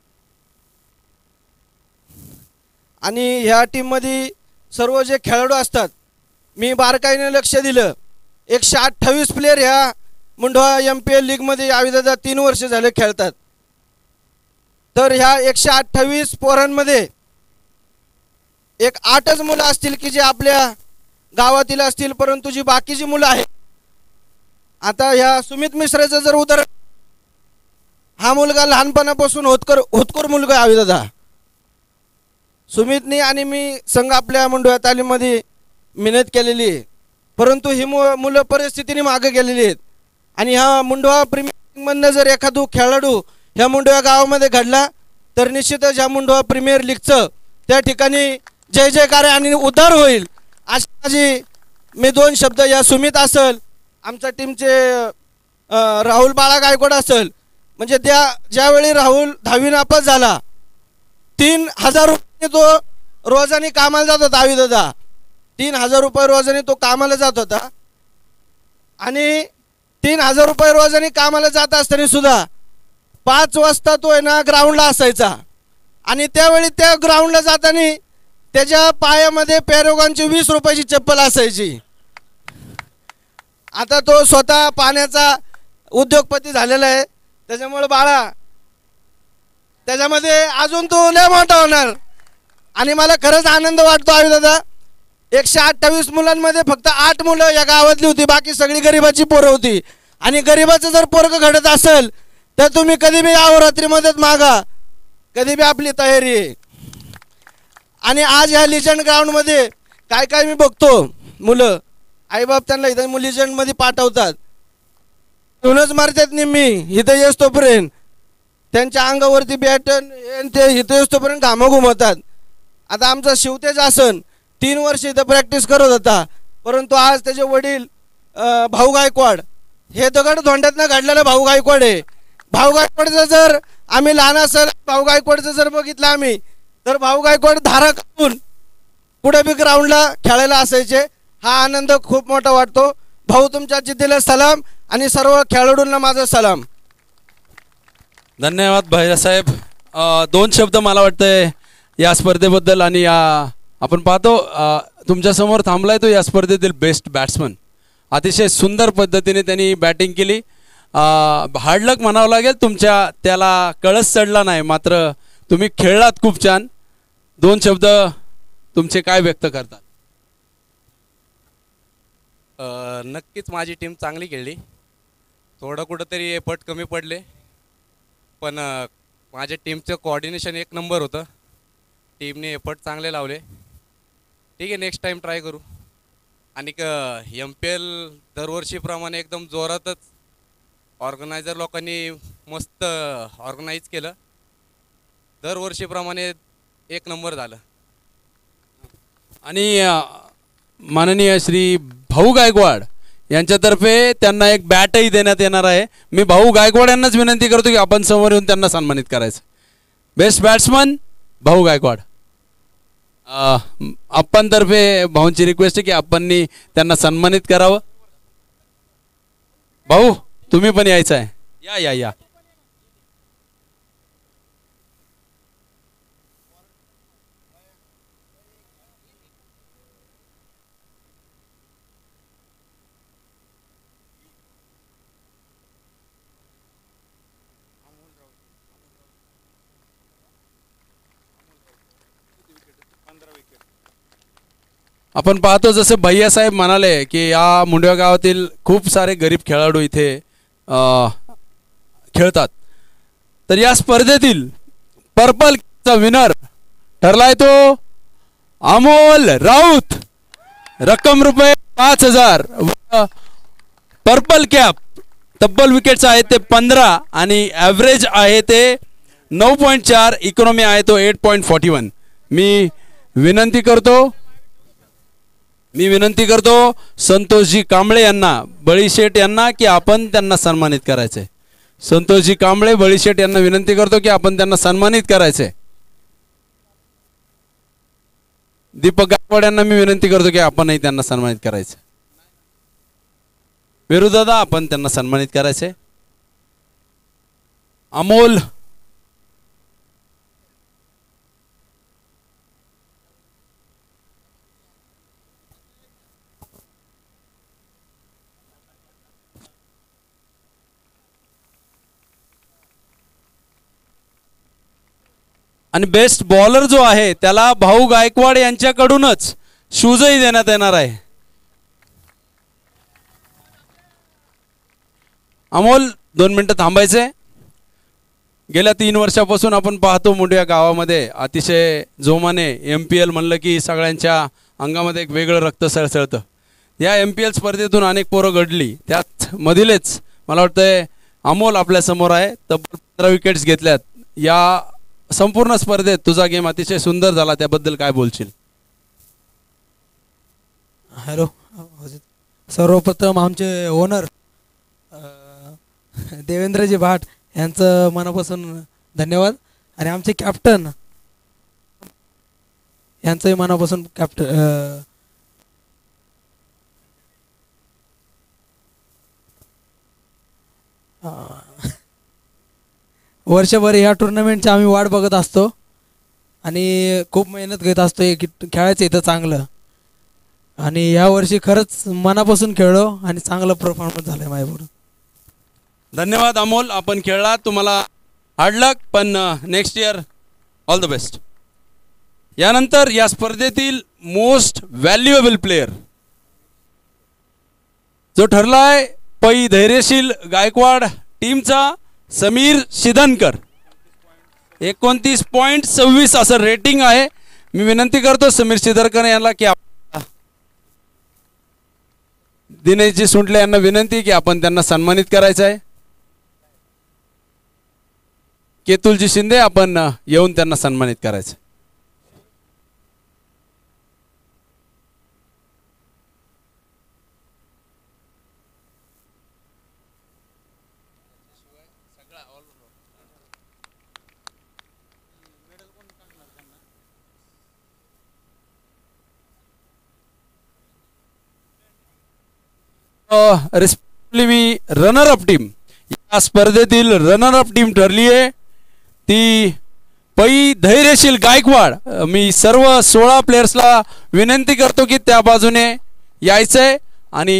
D: आणि ह्या टीममध्ये सर्व जे खेळाडू असतात मी बारकाईने लक्ष दिलं. एकशे अठ्ठावीस प्लेयर ह्या मुंडवा एम पी एल लीगमध्ये आविदादा तीन वर्ष झाले खेळतात. तर ह्या एकशे अठ्ठावीस पोरांमध्ये एक आठच मुलं असतील की जे आपल्या गावातील असतील, परंतु जी बाकीची मुलं आहेत आता ह्या सुमित मिश्राचं जर उदाहरण, हा मुलगा लहानपणापासून होतकर होतकर मुलगा आविदादा. सुमितनी आणि मी संघ आपल्या मुंडवा तालीममध्ये मेहनत केलेली आहे, परंतु ही मु मुलं परिस्थितीने मागे गेलेली आहेत. आणि ह्या मुंडवा प्रीमियर लीगमधनं जर एखादं खेळाडू ह्या मुंडवा गावामध्ये घडला तर निश्चितच ह्या मुंडवा प्रीमियर लीगचं त्या ठिकाणी जय जयकार आणि उद्धार होईल. अशी माझी मी दोन शब्द या सुमित असेल, आमच्या टीमचे राहुल बाळा गायकवाड असेल, म्हणजे त्या ज्यावेळी राहुल दहावी नापास झाला तीन हजार रुपये तो रोजाने कामाला जात होता. आविदादा तीन हजार रुपये रोजाने तो कामाला जात होता आणि तीन हजार रुपये रोजाने कामाला जात असताना सुद्धा पाच वाजता तो आहे ना ग्राउंडला असायचा. आणि त्यावेळी त्या ग्राउंडला जाताना त्याच्या पायामध्ये पॅरोगॉनची वीस रुपयाची चप्पल असायची. आता तो स्वतः पाण्याचा उद्योगपती झालेला आहे, त्याच्यामुळे बाळा त्याच्यामध्ये अजून तो लय मोठा होणार. आणि मला खरंच आनंद वाटतो आविदादा, एकशे अठ्ठावीस मुलांमध्ये फक्त आठ मुलं या गावातली होती, बाकी सगळी गरिबाची पोरं होती. आणि गरिबाचं जर पोरग घडत असेल तर तुम्ही कधी बी अहोरात्री मदत मागा, कधी बी आपली तयारी आहे. आणि आज ह्या लिजंड ग्राउंडमध्ये काय काय मी बघतो, मुलं आईबाप त्यांना इथं लिजंडमध्ये पाठवतात, घेऊनच मारतात निम्मी इथं येस तोपर्यंत त्यांच्या अंगावरती बॅटन ते इथं येस तोपर्यंत घामं घुमवतात. आता आमचा शिवतेज आसन तीन वर्ष इथं प्रॅक्टिस करत होता, परंतु आज त्याचे वडील भाऊ गायकवाड हे दगड धोंड्यातनं घडलेलं भाऊ गायकवाड आहे. भाऊ गायकवाडचं जर आम्ही लहान असेल, भाऊ गायकवाडचं जर बघितलं आम्ही तर भाऊ गायकवाड धारा काढून पुढे बी ग्राउंडला खेळायला असायचे. हा आनंद खूप मोठा वाटतो. भाऊ तुमच्या जिद्दीला सलाम आणि सर्व खेळाडूंना माझा सलाम.
A: धन्यवाद भैयासाहेब. दोन शब्द मला वाटतंय या स्पर्धेबद्दल. आणि या आपण पाहतो तुमच्यासमोर थांबलाय तो या स्पर्धेतील बेस्ट बॅट्समन. अतिशय सुंदर पद्धतीने त्यांनी बॅटिंग केली. हार्ड लक म्हणावं लागेल, तुमच्या त्याला कळस चढला नाही, मात्र तुम्ही खेळलात खूप छान. दोन शब्द तुमचे काय व्यक्त करतात?
E: नक्कीच माझी टीम चांगली खेळली, थोडं कुठंतरी एफर्ट कमी पडले, पण माझ्या टीमचं कोऑर्डिनेशन एक नंबर होतं. टीमने एफर्ट चांगले लावले. ठीक आहे, नेक्स्ट टाईम ट्राय करू. आणि एम पी एल दरवर्षीप्रमाणे एकदम जोरातच ऑर्गनायझर लोकांनी मस्त ऑर्गनाईज केलं. दरवर्षीप्रमाणे एक नंबर झालं.
A: आणि माननीय श्री भाऊ गायकवाड यांच्यातर्फे त्यांना एक बॅटही देण्यात येणार आहे. मी भाऊ गायकवाड यांनाच विनंती करतो की आपण समोर येऊन त्यांना सन्मानित करायचं. बेस्ट बॅट्समन भाऊ गायकवाड. आपणतर्फे भाऊंची रिक्वेस्ट आहे की आपणनी त्यांना सन्मानित करावं. भाऊ तुम्ही पण यायचं आहे. या या या आपण पाहतो जसे भैयासाहेब म्हणाले की या मुंडव्या गावातील खूप सारे गरीब खेळाडू इथे अ, खेळतात. तर या स्पर्धेतील पर्पल चा विनर ठरलाय तो अमोल राऊत. रक्कम रुपये पाच हजार. पर्पल कॅप तब्बल विकेट्स आहेत ते पंधरा आणि ॲव्हरेज आहे ते नऊ पॉईंट चार. इकॉनॉमी आहे तो एट पॉईंट फॉर्टी वन. मी विनंती करतो मी विनंती करतो संतोषजी कांबळे यांना, बळीशेठ यांना की आपण त्यांना सन्मानित करायचे. संतोषजी कांबळे, बळीशेठ यांना विनंती करतो की आपण त्यांना सन्मानित करायचे. दीपक गायकवाड यांना मी विनंती करतो की आपणही त्यांना सन्मानित करायचे. विरुदादा आपण त्यांना सन्मानित करायचे. अमोल आणि बेस्ट बॉलर जो आहे त्याला भाऊ गायकवाड यांच्याकडूनच शूजही देण्यात येणार आहे. अमोल दोन मिनिटं थांबायचे. गेल्या तीन वर्षापासून आपण पाहतो मुंडव्या गावामध्ये अतिशय जोमाने एम पी एल म्हणलं की सगळ्यांच्या अंगामध्ये एक वेगळं रक्त सळसळतं. या एम पी एल स्पर्धेतून अनेक पोरं घडली. त्यात मधीलच मला वाटतंय अमोल आपल्यासमोर आहे. तब्बल पंधरा विकेट्स घेतल्यात. या संपूर्ण स्पर्धेत तुझा गेम अतिशय सुंदर झाला, त्याबद्दल काय बोलशील?
B: हॅलो, सर्वप्रथम आमचे ओनर देवेंद्रजी भाट यांचं मनापासून धन्यवाद आणि आमचे कॅप्टन यांचंही मनापासून कॅप्टन वर्षभर ह्या टुर्नामेंटची आम्ही वाट बघत असतो आणि खूप मेहनत घेत असतो की खेळायचं इथं चांगलं. आणि यावर्षी खरंच मनापासून खेळलो आणि चांगलं परफॉर्मन्स झालं आहे माझ्याकडून.
A: धन्यवाद अमोल, आपण खेळला. तुम्हाला हार्ड लक, पण next year all the best. यानंतर या स्पर्धेतील मोस्ट व्हॅल्युएबल प्लेयर जो ठरलाय पै धैर्यशील गायकवाड टीमचा समीर शिदनकर. एकोणतीस पॉईंट सव्वीस असं रेटिंग आहे. मी विनंती करतो समीर शिदनकर यांना की दिनेशजी सुंटले यांना विनंती की आपण त्यांना सन्मानित करायचं आहे. केतुलजी शिंदे आपण येऊन त्यांना सन्मानित करायचं. रिस्पेक्टफुली मी रनर अप टीम, या स्पर्धेतील रनर अप टीम ठरली आहे ती पै धैर्यशील गायकवाड. मी सर्व सोळा प्लेयर्सला विनंती करतो की त्या बाजूने यायचंय आणि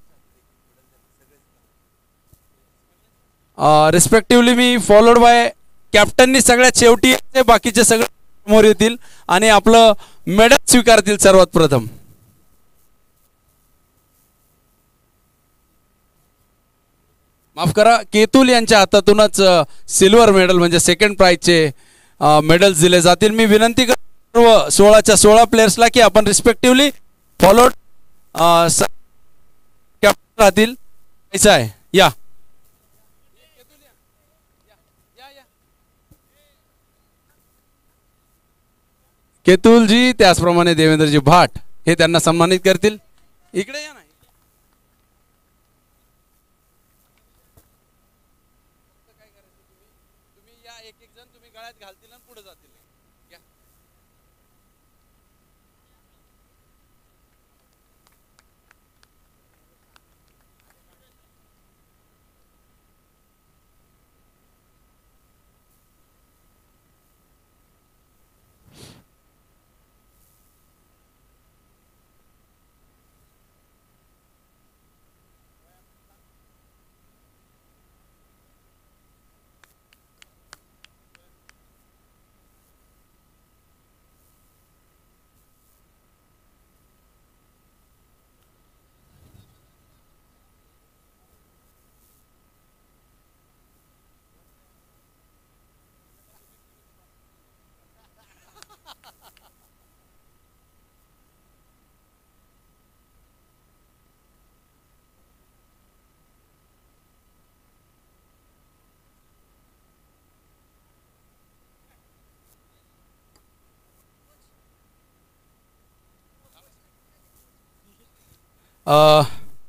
A: रिस्पेक्टिव्हली मी फॉलोड बाय कॅप्टननी सगळ्यात शेवटी यायचे, बाकीचे सगळे समोर येतील आणि आपलं मेडल स्वीकारतील. सर्वात प्रथम माफ करा, केतुल यांच्या हातातूनच सिल्वर मेडल म्हणजे सेकंड प्राइजचे मेडल्स दिले जातील. मी विनंती करतो सर्व सोळाच्या सोळा प्लेयर्सला की आपण रिस्पेक्टिव्हली फॉलोड कॅप्टन राहतील यायचं आहे. या केतुलजी, त्याचप्रमाणे देवेंद्रजी भाट हे त्यांना सन्मानित करतील. इकडे या ना. घालतील आणि पुढे जातील. अ,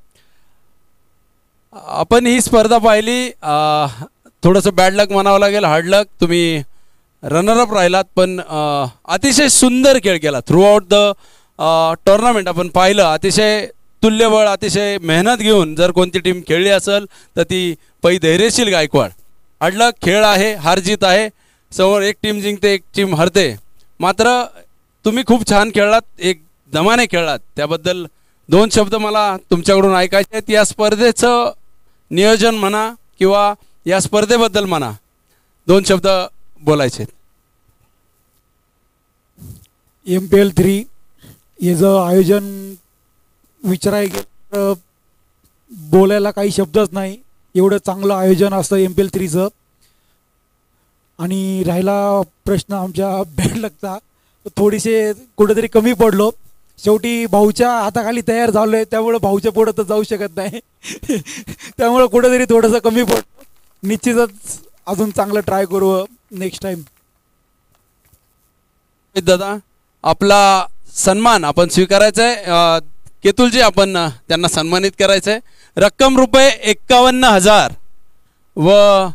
A: आपण ही स्पर्धा पाहिली. अ, थोडंसं बॅड लक म्हणावं लागेल, हार्ड लक. तुम्ही रनरअप राहिलात, पण अ, अतिशय सुंदर खेळ केला थ्रू आउट द टुर्नामेंट. आपण पाहिलं अतिशय तुल्यबळ, अतिशय मेहनत घेऊन जर कोणती टीम खेळली असेल तर ती पै धैर्यशील गायकवाड. हार्ड लक, खेळ आहे, हार जीत आहे, समोर एक टीम जिंकते एक टीम हरते. मात्र तुम्ही खूप छान खेळलात, एक दमाने खेळलात, त्याबद्दल दोन शब्द मला तुमच्याकडून ऐकायचे आहेत. या स्पर्धेचं नियोजन म्हणा किंवा या स्पर्धेबद्दल म्हणा, दोन शब्द बोलायचे.
F: एम पी एल थ्री याचं आयोजन विचाराय गेलं बोलायला काही शब्दच नाही. एवढं चांगलं आयोजन असतं एम पी एल थ्रीचं. आणि राहिला प्रश्न आमच्या बॅड लकचा, थोडीसे कुठेतरी कमी पडलो. शेवटी भाऊच्या हाताखाली तयार झालो आहे, त्यामुळं भाऊच्या पुढं तर जाऊ शकत नाही. त्यामुळं कुठेतरी थोडंसं कमी पडलो. निश्चितच अजून चांगलं ट्राय करू नेक्स्ट टाइम.
A: दादा, आपला सन्मान आपण स्वीकारायचा आहे. केतुलजी, आपण त्यांना सन्मानित करायचं आहे. रक्कम रुपये एक्कावन्न हजार व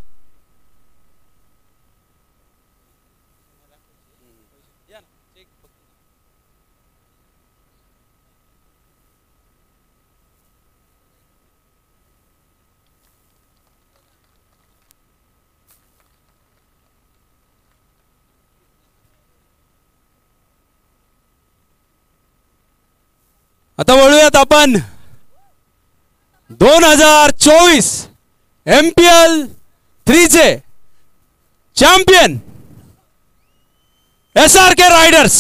A: आता वळूयात आपण दोन हजार चोवीस एम पी एल थ्रीचे champion S R K riders.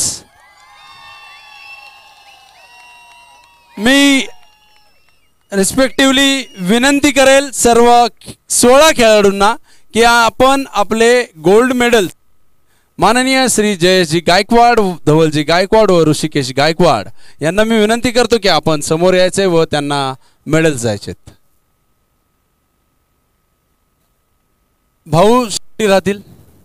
A: मी रिस्पेक्टिव्हली विनंती करेल सर्व सोळा खेळाडूंना की आपण आपले गोल्ड मेडल माननीय श्री जयेशजी गायकवाड, धवलजी गायकवाड व ऋषिकेश गायकवाड यांना मी विनंती करतो की आपण समोर यायचे व त्यांना मेडल्स द्यायचेत. भाऊ राहतील.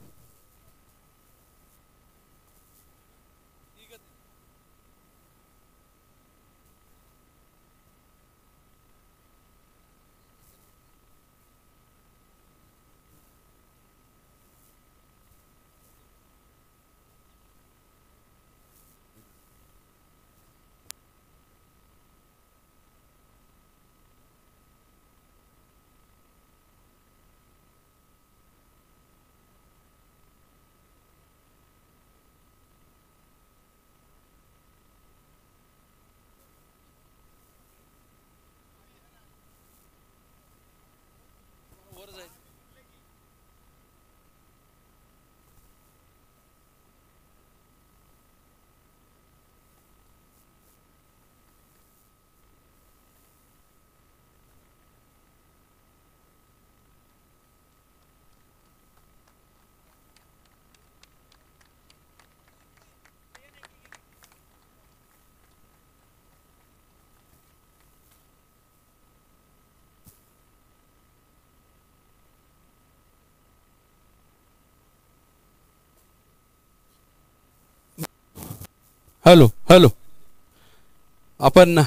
A: हॅलो हॅलो आपण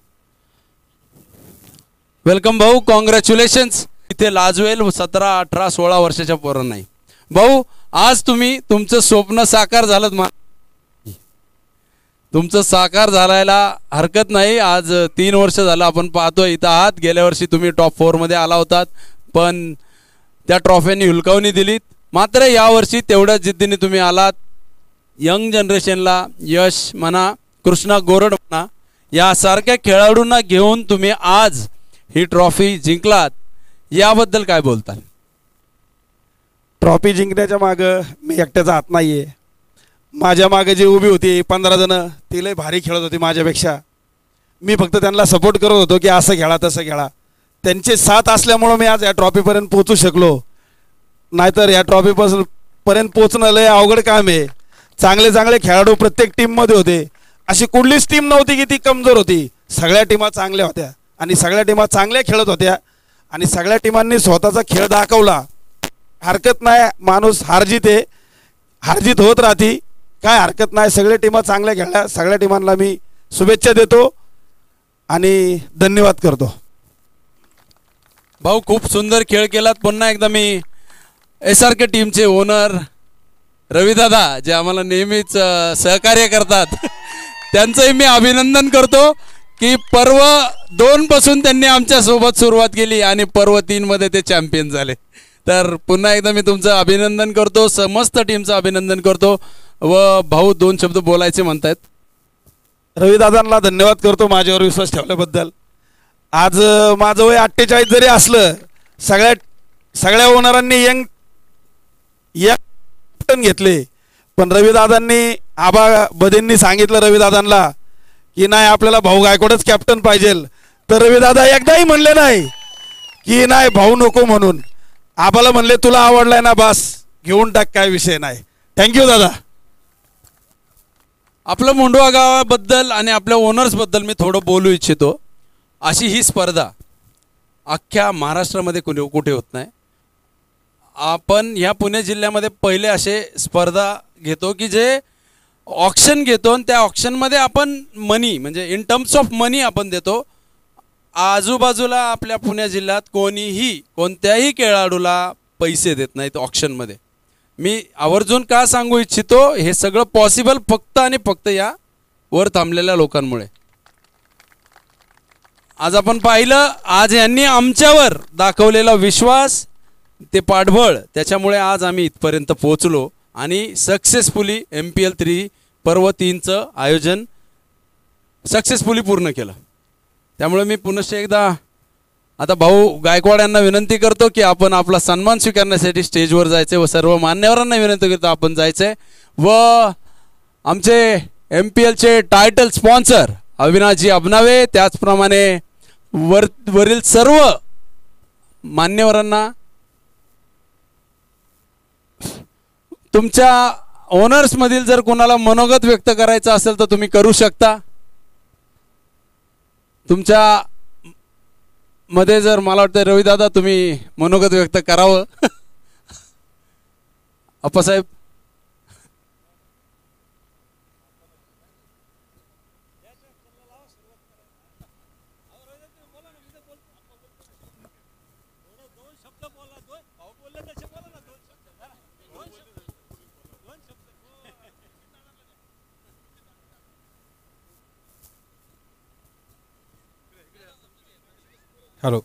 A: वेलकम भाऊ, कॉंग्रॅच्युलेशन्स. इथे लाजवेल सतरा अठरा सोळा वर्षाच्या पोरांना नाही. भाऊ, आज तुम्ही तुमचं स्वप्न साकार झालं. मा तुमचं साकार झालायला हरकत नाही. आज तीन वर्ष झालं आपण पाहतो इथं आहात. गेल्या वर्षी तुम्ही टॉप फोरमध्ये आला होतात, पण त्या ट्रॉफ्यांनी हुलकावणी दिलीत. मात्र यावर्षी तेवढ्याच जिद्दीने तुम्ही आलात. यंग जनरेशनला यश म्हणा, कृष्णा गोरड म्हणा, यासारख्या खेळाडूंना घेऊन तुम्ही आज ही ट्रॉफी जिंकलात. याबद्दल काय बोलताल?
D: ट्रॉफी जिंकण्याच्या मागं मी एकट्याचा हात नाही आहे. माझ्या मागे जी उभी होती पंधरा जणं, ती लय भारी खेळत होती माझ्यापेक्षा. मी फक्त त्यांना सपोर्ट करत होतो की असं खेळा तसं खेळा. त्यांचे साथ असल्यामुळं मी आज या ट्रॉफीपर्यंत पोचू शकलो. नाहीतर या ट्रॉफीपासून पर्यंत पोचणं लय अवघड काम आहे. चांगले चांगले खेळाडू प्रत्येक टीममध्ये होते. अशी कुठलीच टीम नव्हती की ती कमजोर होती. सगळ्या टीमा चांगल्या होत्या आणि सगळ्या टीमा चांगल्या खेळत होत्या आणि सगळ्या टीमांनी स्वतःचा खेळ दाखवला. हरकत नाही, माणूस हारजीत आहे, हारजीत होत राहती, काय हरकत नाही. सगळ्या टीमा चांगल्या खेळल्या. सगळ्या टीमांना मी शुभेच्छा देतो.
G: आणि धन्यवाद करतो.
A: भाऊ खूप सुंदर खेळ केलात. पुन्हा एकदा मी एस आर के टीमचे ओनर रविदादा जे आम्हाला नेहमीच अ, सहकार्य करतात त्यांचंही मी अभिनंदन करतो की पर्व दोन पासून त्यांनी आमच्या सोबत सुरुवात केली आणि पर्व तीन मध्ये ते चॅम्पियन झाले. तर पुन्हा एकदा मी तुमचं अभिनंदन करतो, समस्त टीमचं अभिनंदन करतो. व भाऊ दोन शब्द बोलायचे म्हणतायत.
G: रविदादांना धन्यवाद करतो माझ्यावर विश्वास ठेवल्याबद्दल. आज अ, माझं वय अठ्ठेचाळीस जरी असलं, सगळ्या सगळ्या ओनरांनी यंग यंग कॅप्टन घेतले, पण रविदादांनी आबा बदेंनी सांगितलं रविदादांना की नाही आपल्याला भाऊ गायकवाडच कॅप्टन पाहिजे. तर रविदादा एकदाही म्हणले नाही की नाही भाऊ नको म्हणून. आबाला म्हणले तुला आवडलाय ना बस घेऊन टाक, काय विषय नाही. थँक्यू दादा.
A: आपलं मुंडवा गावाबद्दल आणि आपल्या ओनर्सबद्दल मी थोडं बोलू इच्छितो. अशी ही स्पर्धा अख्ख्या महाराष्ट्रामध्ये कुठे कुठे होत नाही. आपण ह्या पुणे जिल्ह्यामध्ये पहिले असे स्पर्धा घेतो की जे ऑक्शन घेतो आणि त्या ऑक्शनमध्ये आपण मनी म्हणजे इन टर्म्स ऑफ मनी आपण देतो. आजूबाजूला आपल्या पुणे जिल्ह्यात कोणीही कोणत्याही खेळाडूला पैसे देत नाहीत ऑक्शनमध्ये. मी आवर्जून का सांगू इच्छितो, हे सगळं पॉसिबल फक्त आणि फक्त या वर थांबलेल्या लोकांमुळे. आज आपण पाहिलं, आज यांनी आमच्यावर दाखवलेला विश्वास, ते पाठबळ, त्याच्यामुळे आज आम्ही इथपर्यंत पोहोचलो आणि successfully M P L three पर्व तीनचं आयोजन सक्सेसफुली पूर्ण केलं. त्यामुळे मी पुनश्च एकदा आता भाऊ गायकवाड यांना विनंती करतो की आपण आपला सन्मान स्वीकारण्यासाठी स्टेजवर जायचे व सर्व मान्यवरांना विनंती करतो आपण जायचे. व आमचे एम पी एलचे टायटल स्पॉन्सर अविनाशजी अबनावे, त्याचप्रमाणे वर वरील सर्व मान्यवरांना, तुमच्या ओनर्समधील जर कोणाला मनोगत व्यक्त करायचं असेल तर तुम्ही करू शकता. तुमच्या मध्ये जर मला वाटतं रविदादा तुम्ही मनोगत व्यक्त करावं. अप्पासाहेब.
H: हॅलो.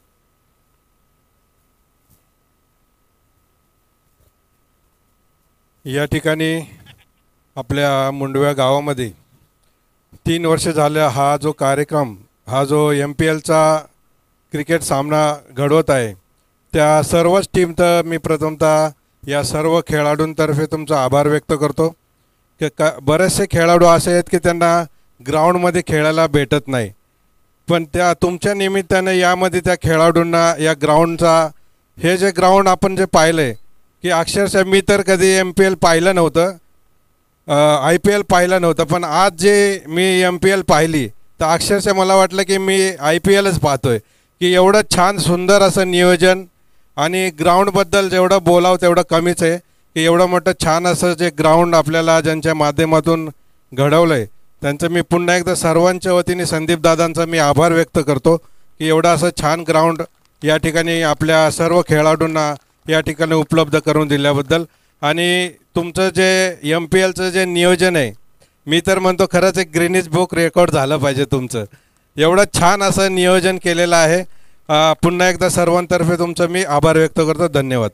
H: या ठिकाणी आपल्या मुंडव्या गावामध्ये तीन वर्ष झाल्या हा जो कार्यक्रम, हा जो एम पी एलचा क्रिकेट सामना घडवत आहे, त्या सर्वच टीम तर मी प्रथमतः या सर्व खेळाडूंतर्फे तुमचा आभार व्यक्त करतो. की का बरेचसे खेळाडू असे आहेत की त्यांना ग्राउंडमध्ये खेळायला भेटत नाही, पण त्या तुमच्या निमित्ताने यामध्ये त्या खेळाडूंना या ग्राउंडचा, हे जे ग्राउंड आपण जे पाहिलं आहे की अक्षरशः मी तर कधी एम पी एल पाहिलं नव्हतं, आय पी एल पाहिलं नव्हतं, पण आज जे मी एम पी एल पाहिली तर अक्षरशः मला वाटलं की मी आय पी एलच पाहतो आहे. की एवढं छान सुंदर असं नियोजन, आणि ग्राउंडबद्दल जेवढं बोलावं तेवढं कमीच आहे. की एवढं मोठं छान असं जे ग्राउंड आपल्याला ज्यांच्या माध्यमातून घडवलं आहे त्यांचं मी पुन्हा एकदा सर्वांच्या वतीने संदीपदादांचा मी आभार व्यक्त करतो की एवढं असं छान ग्राउंड या ठिकाणी आपल्या सर्व खेळाडूंना या ठिकाणी उपलब्ध करून दिल्याबद्दल. आणि तुमचं जे एम पी एलचं जे नियोजन आहे, मी तर म्हणतो खरंच एक ग्रीनिज बुक रेकॉर्ड झालं पाहिजे तुमचं. एवढं छान असं नियोजन केलेलं आहे. पुन्हा एकदा सर्वांतर्फे तुमचं मी आभार व्यक्त करतो. धन्यवाद.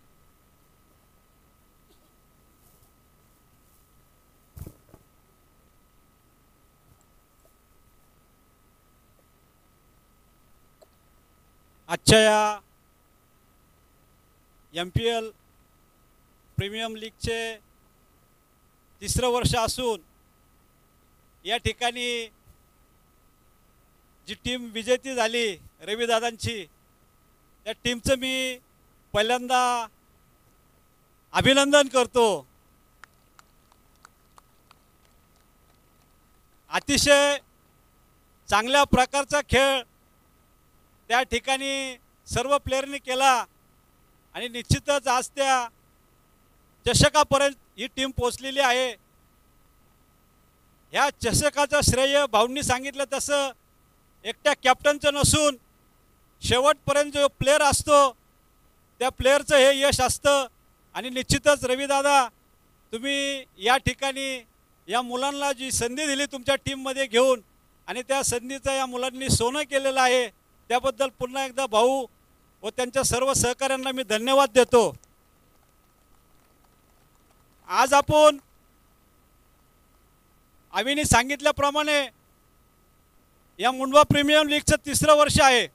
I: आजच्या या एम पी एल प्रीमियम लीगचे तिसरं वर्ष असून या ठिकाणी जी टीम विजेती झाली रविदादांची, त्या टीमचं मी पहिल्यांदा अभिनंदन करतो. अतिशय चांगल्या प्रकारचा खेळ त्या ठिकाणी सर्व प्लेयरनी केला आणि निश्चितच आज त्या चषकापर्यंत ही टीम पोचलेली आहे. ह्या चषकाचं श्रेय भाऊंनी सांगितलं तसं एकट्या कॅप्टनचं नसून शेवटपर्यंत जो प्लेअर असतो त्या प्लेअरचं हे यश असतं. आणि निश्चितच रविदादा, तुम्ही या ठिकाणी या मुलांना जी संधी दिली तुमच्या टीममध्ये घेऊन आणि त्या संधीचं या मुलांनी सोनं केलेलं आहे, त्याबद्दल पुन्हा एकदा भाऊ व त्यांच्या सर्व सहकाऱ्यांना मी धन्यवाद देतो. आज आपण आम्ही सांगितल्याप्रमाणे या मुंडवा प्रीमियम लीगचं तिसरं वर्ष आहे.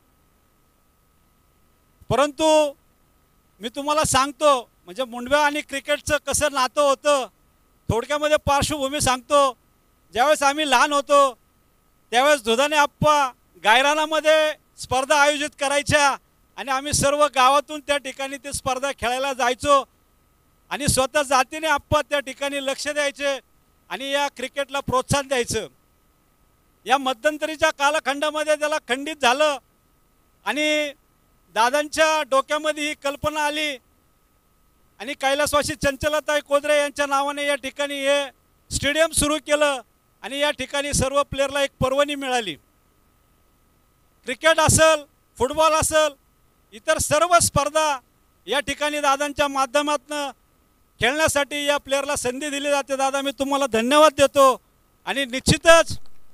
I: परंतु मी तुम्हाला सांगतो, म्हणजे मुंडवा आणि क्रिकेटचं कसं नातं होतं, थोडक्यामध्ये पार्श्वभूमी सांगतो. ज्यावेळेस आम्ही लहान होतो त्यावेळेस दुधाने आप्पा गायरानामध्ये स्पर्धा आयोजित करायच्या आणि आम्ही सर्व गावातून त्या ठिकाणी ते स्पर्धा खेळायला जायचो आणि स्वतः जातीने आप्पा त्या ठिकाणी लक्ष द्यायचे आणि या क्रिकेटला प्रोत्साहन द्यायचं. या मध्यंतरीच्या कालखंडामध्ये त्याला खंडित झालं आणि दादांच्या डोक्यामध्ये ही कल्पना आली आणि कैलासवासी चंचलताई कोदरे यांच्या नावाने या ठिकाणी हे स्टेडियम सुरू केलं आणि या ठिकाणी सर्व प्लेयरला एक पर्वणी मिळाली. क्रिकेट असेल, फुटबॉल असेल, इतर सर्व स्पर्धा या ठिकाणी दादांच्या माध्यमातून खेळण्यासाठी या प्लेयरला संधी दिली जाते. दादा, मी तुम्हाला धन्यवाद देतो. आणि निश्चितच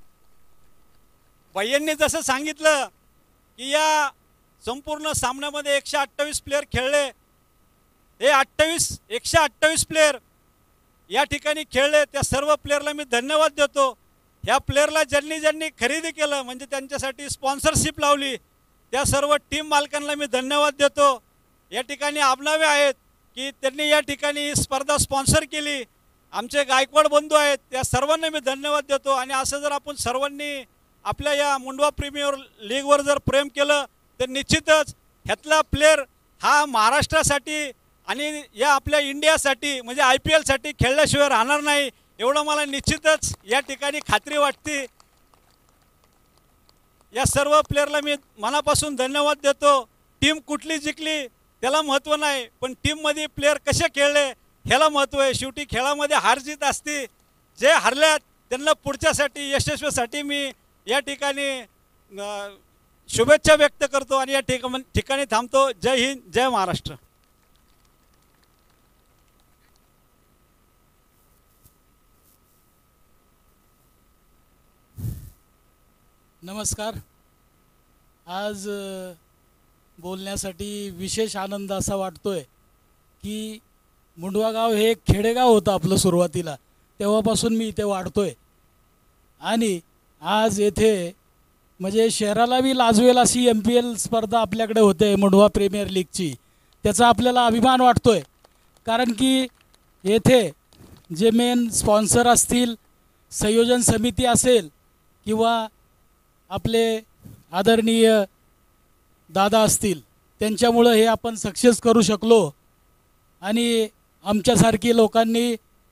I: भाईंनी जसं सांगितलं की या संपूर्ण सामन्यामध्ये एकशे अठ्ठावीस प्लेयर खेळले, हे अठ्ठावीस एकशे अठ्ठावीस प्लेयर या ठिकाणी खेळले, त्या सर्व प्लेयरला मी धन्यवाद देतो. ह्या प्लेयरला ज्यांनी ज्यांनी खरेदी केलं, म्हणजे त्यांच्यासाठी स्पॉन्सरशिप लावली, त्या सर्व टीम मालकांना मी धन्यवाद देतो. या ठिकाणी आबनावे आहेत की त्यांनी या ठिकाणी ही स्पर्धा स्पॉन्सर केली. आमचे गायकवाड बंधू आहेत, त्या सर्वांना मी धन्यवाद देतो. आणि असं जर आपण सर्वांनी आपल्या या मुंडवा प्रीमियर लीगवर जर प्रेम केलं तर निश्चितच ह्यातला प्लेअर हा महाराष्ट्रासाठी आणि या आपल्या इंडियासाठी म्हणजे आय पी एलसाठी खेळल्याशिवाय राहणार नाही, एवढं मला निश्चितच या ठिकाणी खात्री वाटते. या सर्व प्लेयरला मी मनापासून धन्यवाद देतो. टीम कुठली जिंकली त्याला महत्त्व नाही, पण टीममध्ये प्लेयर कसे खेळले ह्याला महत्त्व आहे. शेवटी खेळामध्ये हार जीत असते. जे हरल्यात त्यांना पुढच्यासाठी यशस्वीसाठी मी या ठिकाणी शुभेच्छा व्यक्त करतो आणि या ठिकाणी ठिकाणी थांबतो. जय हिंद, जय महाराष्ट्र.
J: नमस्कार. आज अ, बोलण्यासाठी विशेष आनंद असा वाटतोय की मुंडवा गाव हे एक खेडेगाव होतं आपलं सुरुवातीला, तेव्हापासून मी इथे वाढतोय आणि आज येथे म्हणजे शहराला बी लाजवेल अशी एम पी एल स्पर्धा आपल्याकडे होते मुंडवा प्रीमियर लीगची. त्याचा आपल्याला अभिमान वाटतोय, कारण की येथे जे मेन स्पॉन्सर असतील, संयोजन समिती असेल किंवा आपले आदरणीय दादा असतील, त्यांच्यामुळं हे आपण सक्सेस करू शकलो. आणि आमच्यासारखी लोकांनी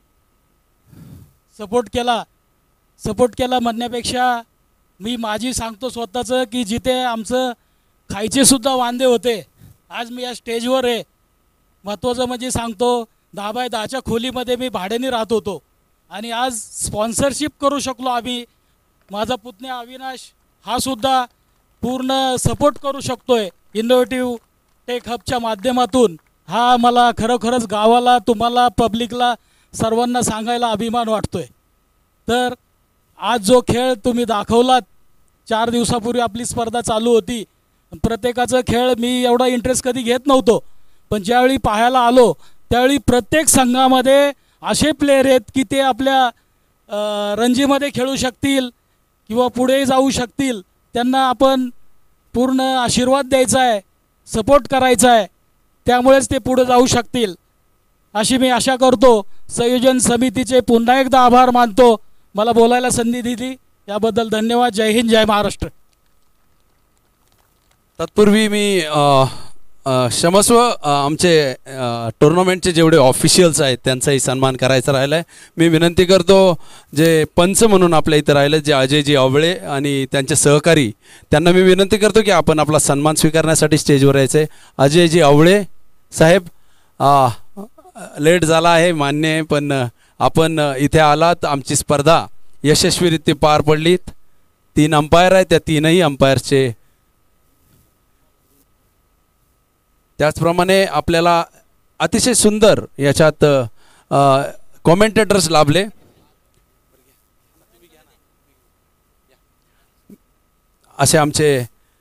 J: सपोर्ट केला. सपोर्ट केला म्हणण्यापेक्षा मी माझी सांगतो स्वतःचं की जिथे आमचं खायचेसुद्धा वांदे होते, आज मी या स्टेजवर आहे. महत्त्वाचं म्हणजे सांगतो, दहा बाय दहाच्या खोलीमध्ये मी भाड्याने राहत होतो आणि आज स्पॉन्सरशिप करू शकलो आम्ही. माझा पुतण्या अविनाश हा सुद्धा पूर्ण सपोर्ट करू शकतो आहे इनोव्हेटिव्ह टेक हबच्या माध्यमातून. हा मला खरोखरच गावाला, तुम्हाला, पब्लिकला सर्वांना सांगायला अभिमान वाटतो आहे. तर आज जो खेळ तुम्ही दाखवलात, चार दिवसापूर्वी आपली स्पर्धा चालू होती. प्रत्येकाचा खेळ मी एवढा इंटरेस्ट कधी घेत नव्हतो, पण ज्यावेळी पाहायला आलो त्यावेळी प्रत्येक संघामध्ये असे प्लेयर आहेत की ते आपल्या रणजीमध्ये खेळू शकतील किंवा पुढे जाऊ शकतील. त्यांना आपण पूर्ण आशीर्वाद द्यायचा आहे, सपोर्ट करायचा आहे, त्यामुळेच ते पुढे जाऊ शकतील अशी मी आशा करतो. संयोजन समितीचे पुन्हा एकदा आभार मानतो. मला बोलायला संधी दिली याबद्दल धन्यवाद. जय हिंद, जय महाराष्ट्र.
A: तत्पूर्वी मी अ, अ, क्षमस्व अ, आमचे अ, टुर्नामेंटचे जेवढे ऑफिशियल्स आहेत त्यांचाही सन्मान करायचा राहिला आहे. मी विनंती करतो, जे पंच म्हणून आपल्या इथं राहिले जे अजयजी आवळे आणि त्यांचे सहकारी, त्यांना मी विनंती करतो की आपण आपला सन्मान स्वीकारण्यासाठी स्टेजवर यायचं आहे. अजयजी आवळे साहेब, लेट झाला आहे मान्य आहे, पण आपण इथे आलात, आमची स्पर्धा यशस्वीरित्या पार पडलीत. तीन अंपायर आहेत, त्या तीनही अंपायरचे त्याचप्रमाणे आपल्याला अतिशय सुंदर याच्यात कॉमेंटेटर्स लाभले. असे आमचे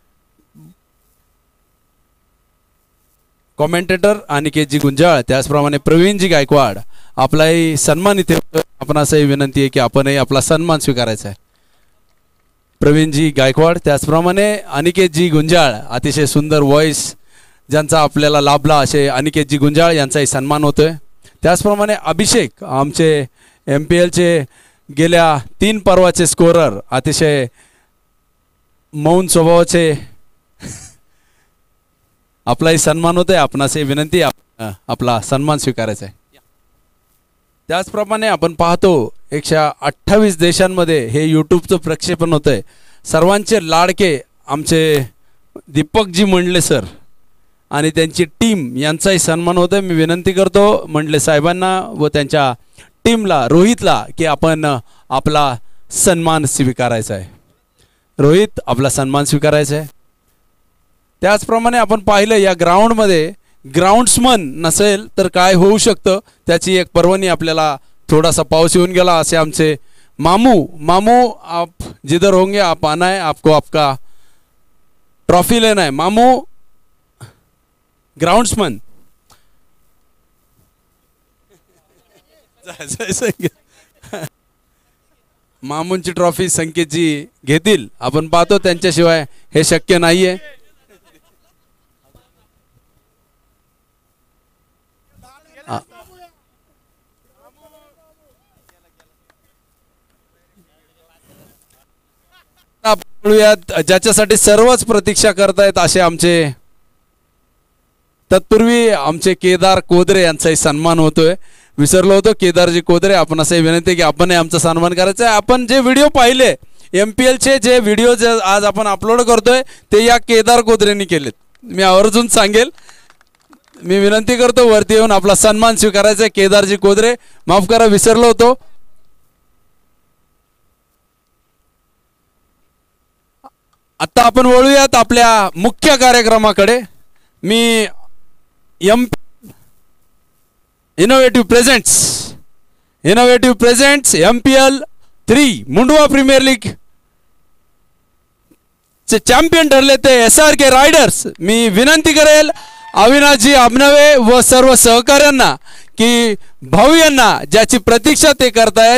A: कॉमेंटेटर अनिकेतजी गुंजाळ, त्याचप्रमाणे प्रवीणजी गायकवाड, आपलाही सन्मान इथे आपण असंही विनंती आहे की आपणही आपला सन्मान स्वीकारायचा आहे. प्रवीणजी गायकवाड, त्याचप्रमाणे अनिकेतजी गुंजाळ, अतिशय सुंदर व्हॉइस ज्यांचा आपल्याला लाभला असे अनिकेतजी गुंजाळ यांचाही सन्मान होतोय. त्याचप्रमाणे अभिषेक, आमचे एम पी एलचे गेल्या तीन पर्वाचे स्कोरर, अतिशय मौन स्वभावाचे, आपलाही सन्मान होतोय. आपणासही विनंती आपला सन्मान स्वीकारायचा आहे. त्याचप्रमाणे आपण पाहतो एकशे अठ्ठावीस देशांमध्ये हे यूट्यूबचं प्रक्षेपण होतंय. सर्वांचे लाडके आमचे दीपकजी मंडले सर आणि त्यांची टीम यांचाही सन्मान होतोय. मी विनंती करतो मंडले साहेबांना व त्यांच्या टीमला, रोहितला, की आपण आपला सन्मान स्वीकारायचा आहे. रोहित, आपला सन्मान स्वीकारायचा आहे. त्याचप्रमाणे आपण पाहिलं या ग्राउंडमध्ये ग्राउंड्समन नसेल तर काय होऊ शकतं त्याची एक पर्वणी आपल्याला, थोडासा पाऊस येऊन गेला असे आमचे मामू मामू आप जिधर होंगे आप आना है, आपको आपका ट्रॉफी लेना है. मामू ग्राउंड्समन मामूंची ट्रॉफी संकेतजी घेतील. आपण पाहतो त्यांच्याशिवाय हे शक्य नाहीये. ज्याच्यासाठी सर्वच प्रतीक्षा करतायत असे आमचे, तत्पूर्वी आमचे केदार कोदरे यांचाही सन्मान होतोय. विसरलो होतो केदारजी कोदरे, आपण असं विनंती की आपणही आमचा सन्मान करायचा आहे. आपण जे व्हिडिओ पाहिले एम पी एलचे, जे व्हिडिओ जे आज आपण अपलोड करतोय ते या केदार कोदरेंनी केलेत. मी आवर्जून सांगेल, मी विनंती करतो वरती येऊन आपला सन्मान स्वीकारायचा आहे. केदारजी कोदरे, माफ करा विसरलो होतो. आता आपण वळूयात आपल्या मुख्य कार्यक्रमाकडे. मी M innovative presents innovative presents M P L three Mundhwa premier league चे चॅम्पियन ठरले ते एस आर के रायडर्स. मी विनंती करेल अविनाशजी आबनवे व सर्व सहकाऱ्यांना की भाऊ यांना ज्याची प्रतीक्षा ते करतायत,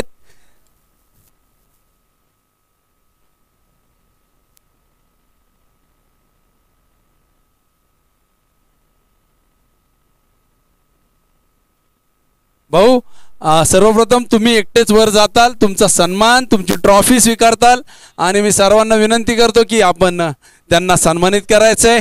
A: भाऊ सर्वप्रथम तुम्ही एकटेच वर जाताल, तुमचा सन्मान, तुमची ट्रॉफी स्वीकारताल आणि मी सर्वांना विनंती करतो की आपण त्यांना सन्मानित करायचंय.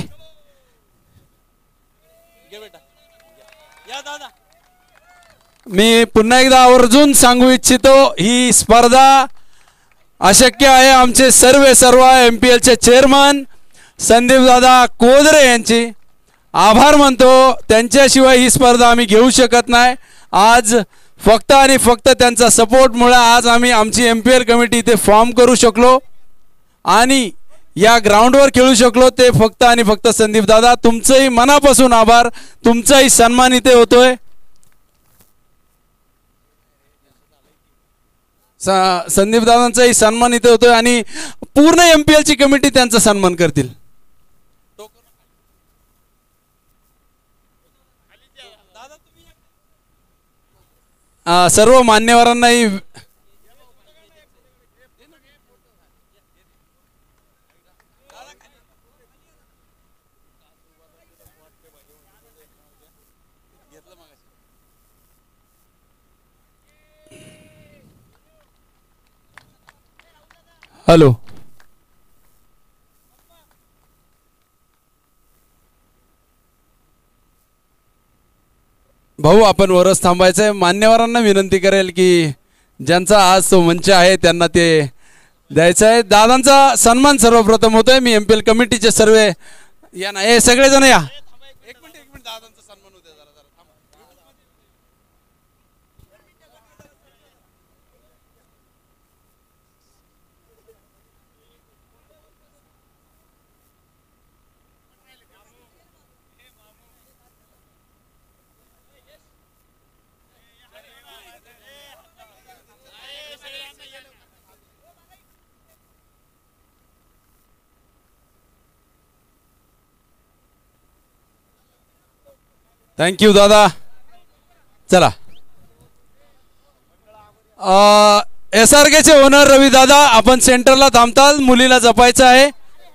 A: मी पुन्हा एकदा आवर्जून सांगू इच्छितो, ही स्पर्धा अशक्य आहे. आमचे सर्व सर्व एम पी एलचे चेअरमन संदीप दादा कोदरे यांची आभार मानतो. त्यांच्याशिवाय ही स्पर्धा आम्ही घेऊ शकत नाही. आज फक्त आणि फक्त त्यांचा सपोर्टमुळे आज आम्ही आमची एम पी एल कमिटी इथे फॉर्म करू शकलो आणि या ग्राउंडवर खेळू शकलो. ते फक्त आणि फक्त संदीप दादा, तुमचंही मनापासून आभार, तुमचाही सन्मान इथे होतोय. संदीप दादांचाही सन्मान इथे होतोय आणि पूर्ण एम पी एलची कमिटी त्यांचा सन्मान करतील. सर्व मान्यवरांनाही हॅलो भाऊ, आपण वरच थांबायचंय. मान्यवरांना विनंती करेल की ज्यांचा आज तो मंच आहे त्यांना ते द्यायचं आहे. दादांचा सन्मान सर्वप्रथम होतोय. मी एम पी एल कमिटीचे सर्व या ना, हे सगळेजण या. एक मिनिट एक मिनिट दादांचा सन्मान होतोय, जरा जरा थांबा. थँक्यू दादा. चला एस आर केचे ओनर रवी दादा, आपण सेंटरला थांबताल, मुलीला जपायचं आहे.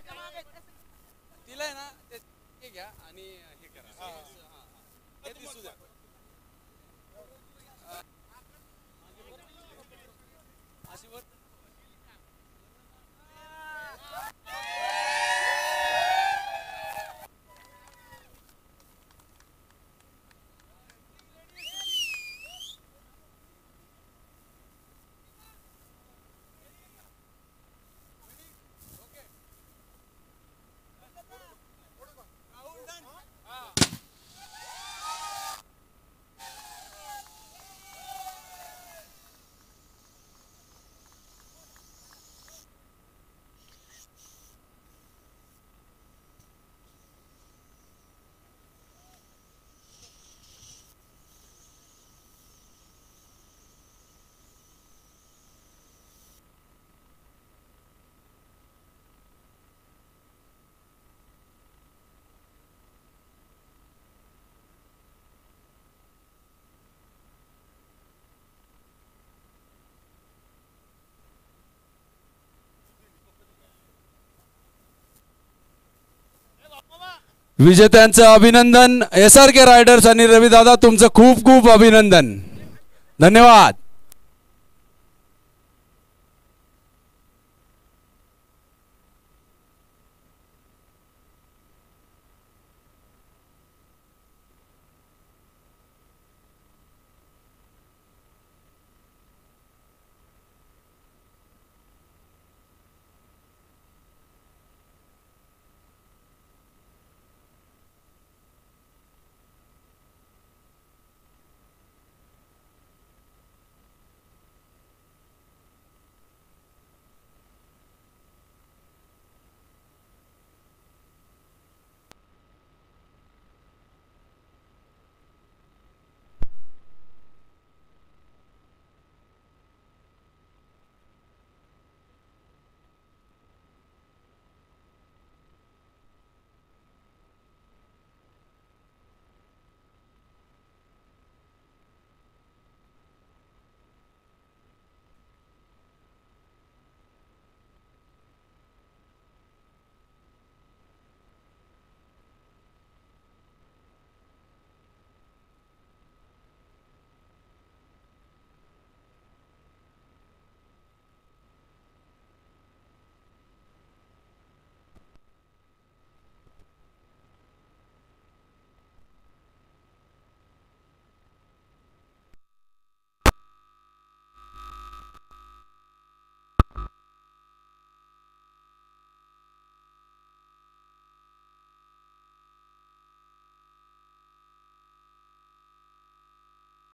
A: विजेत्यांचं अभिनंदन. एस आर के रायडर्स आणि रवी दादा तुमचं खूप खूप अभिनंदन. धन्यवाद.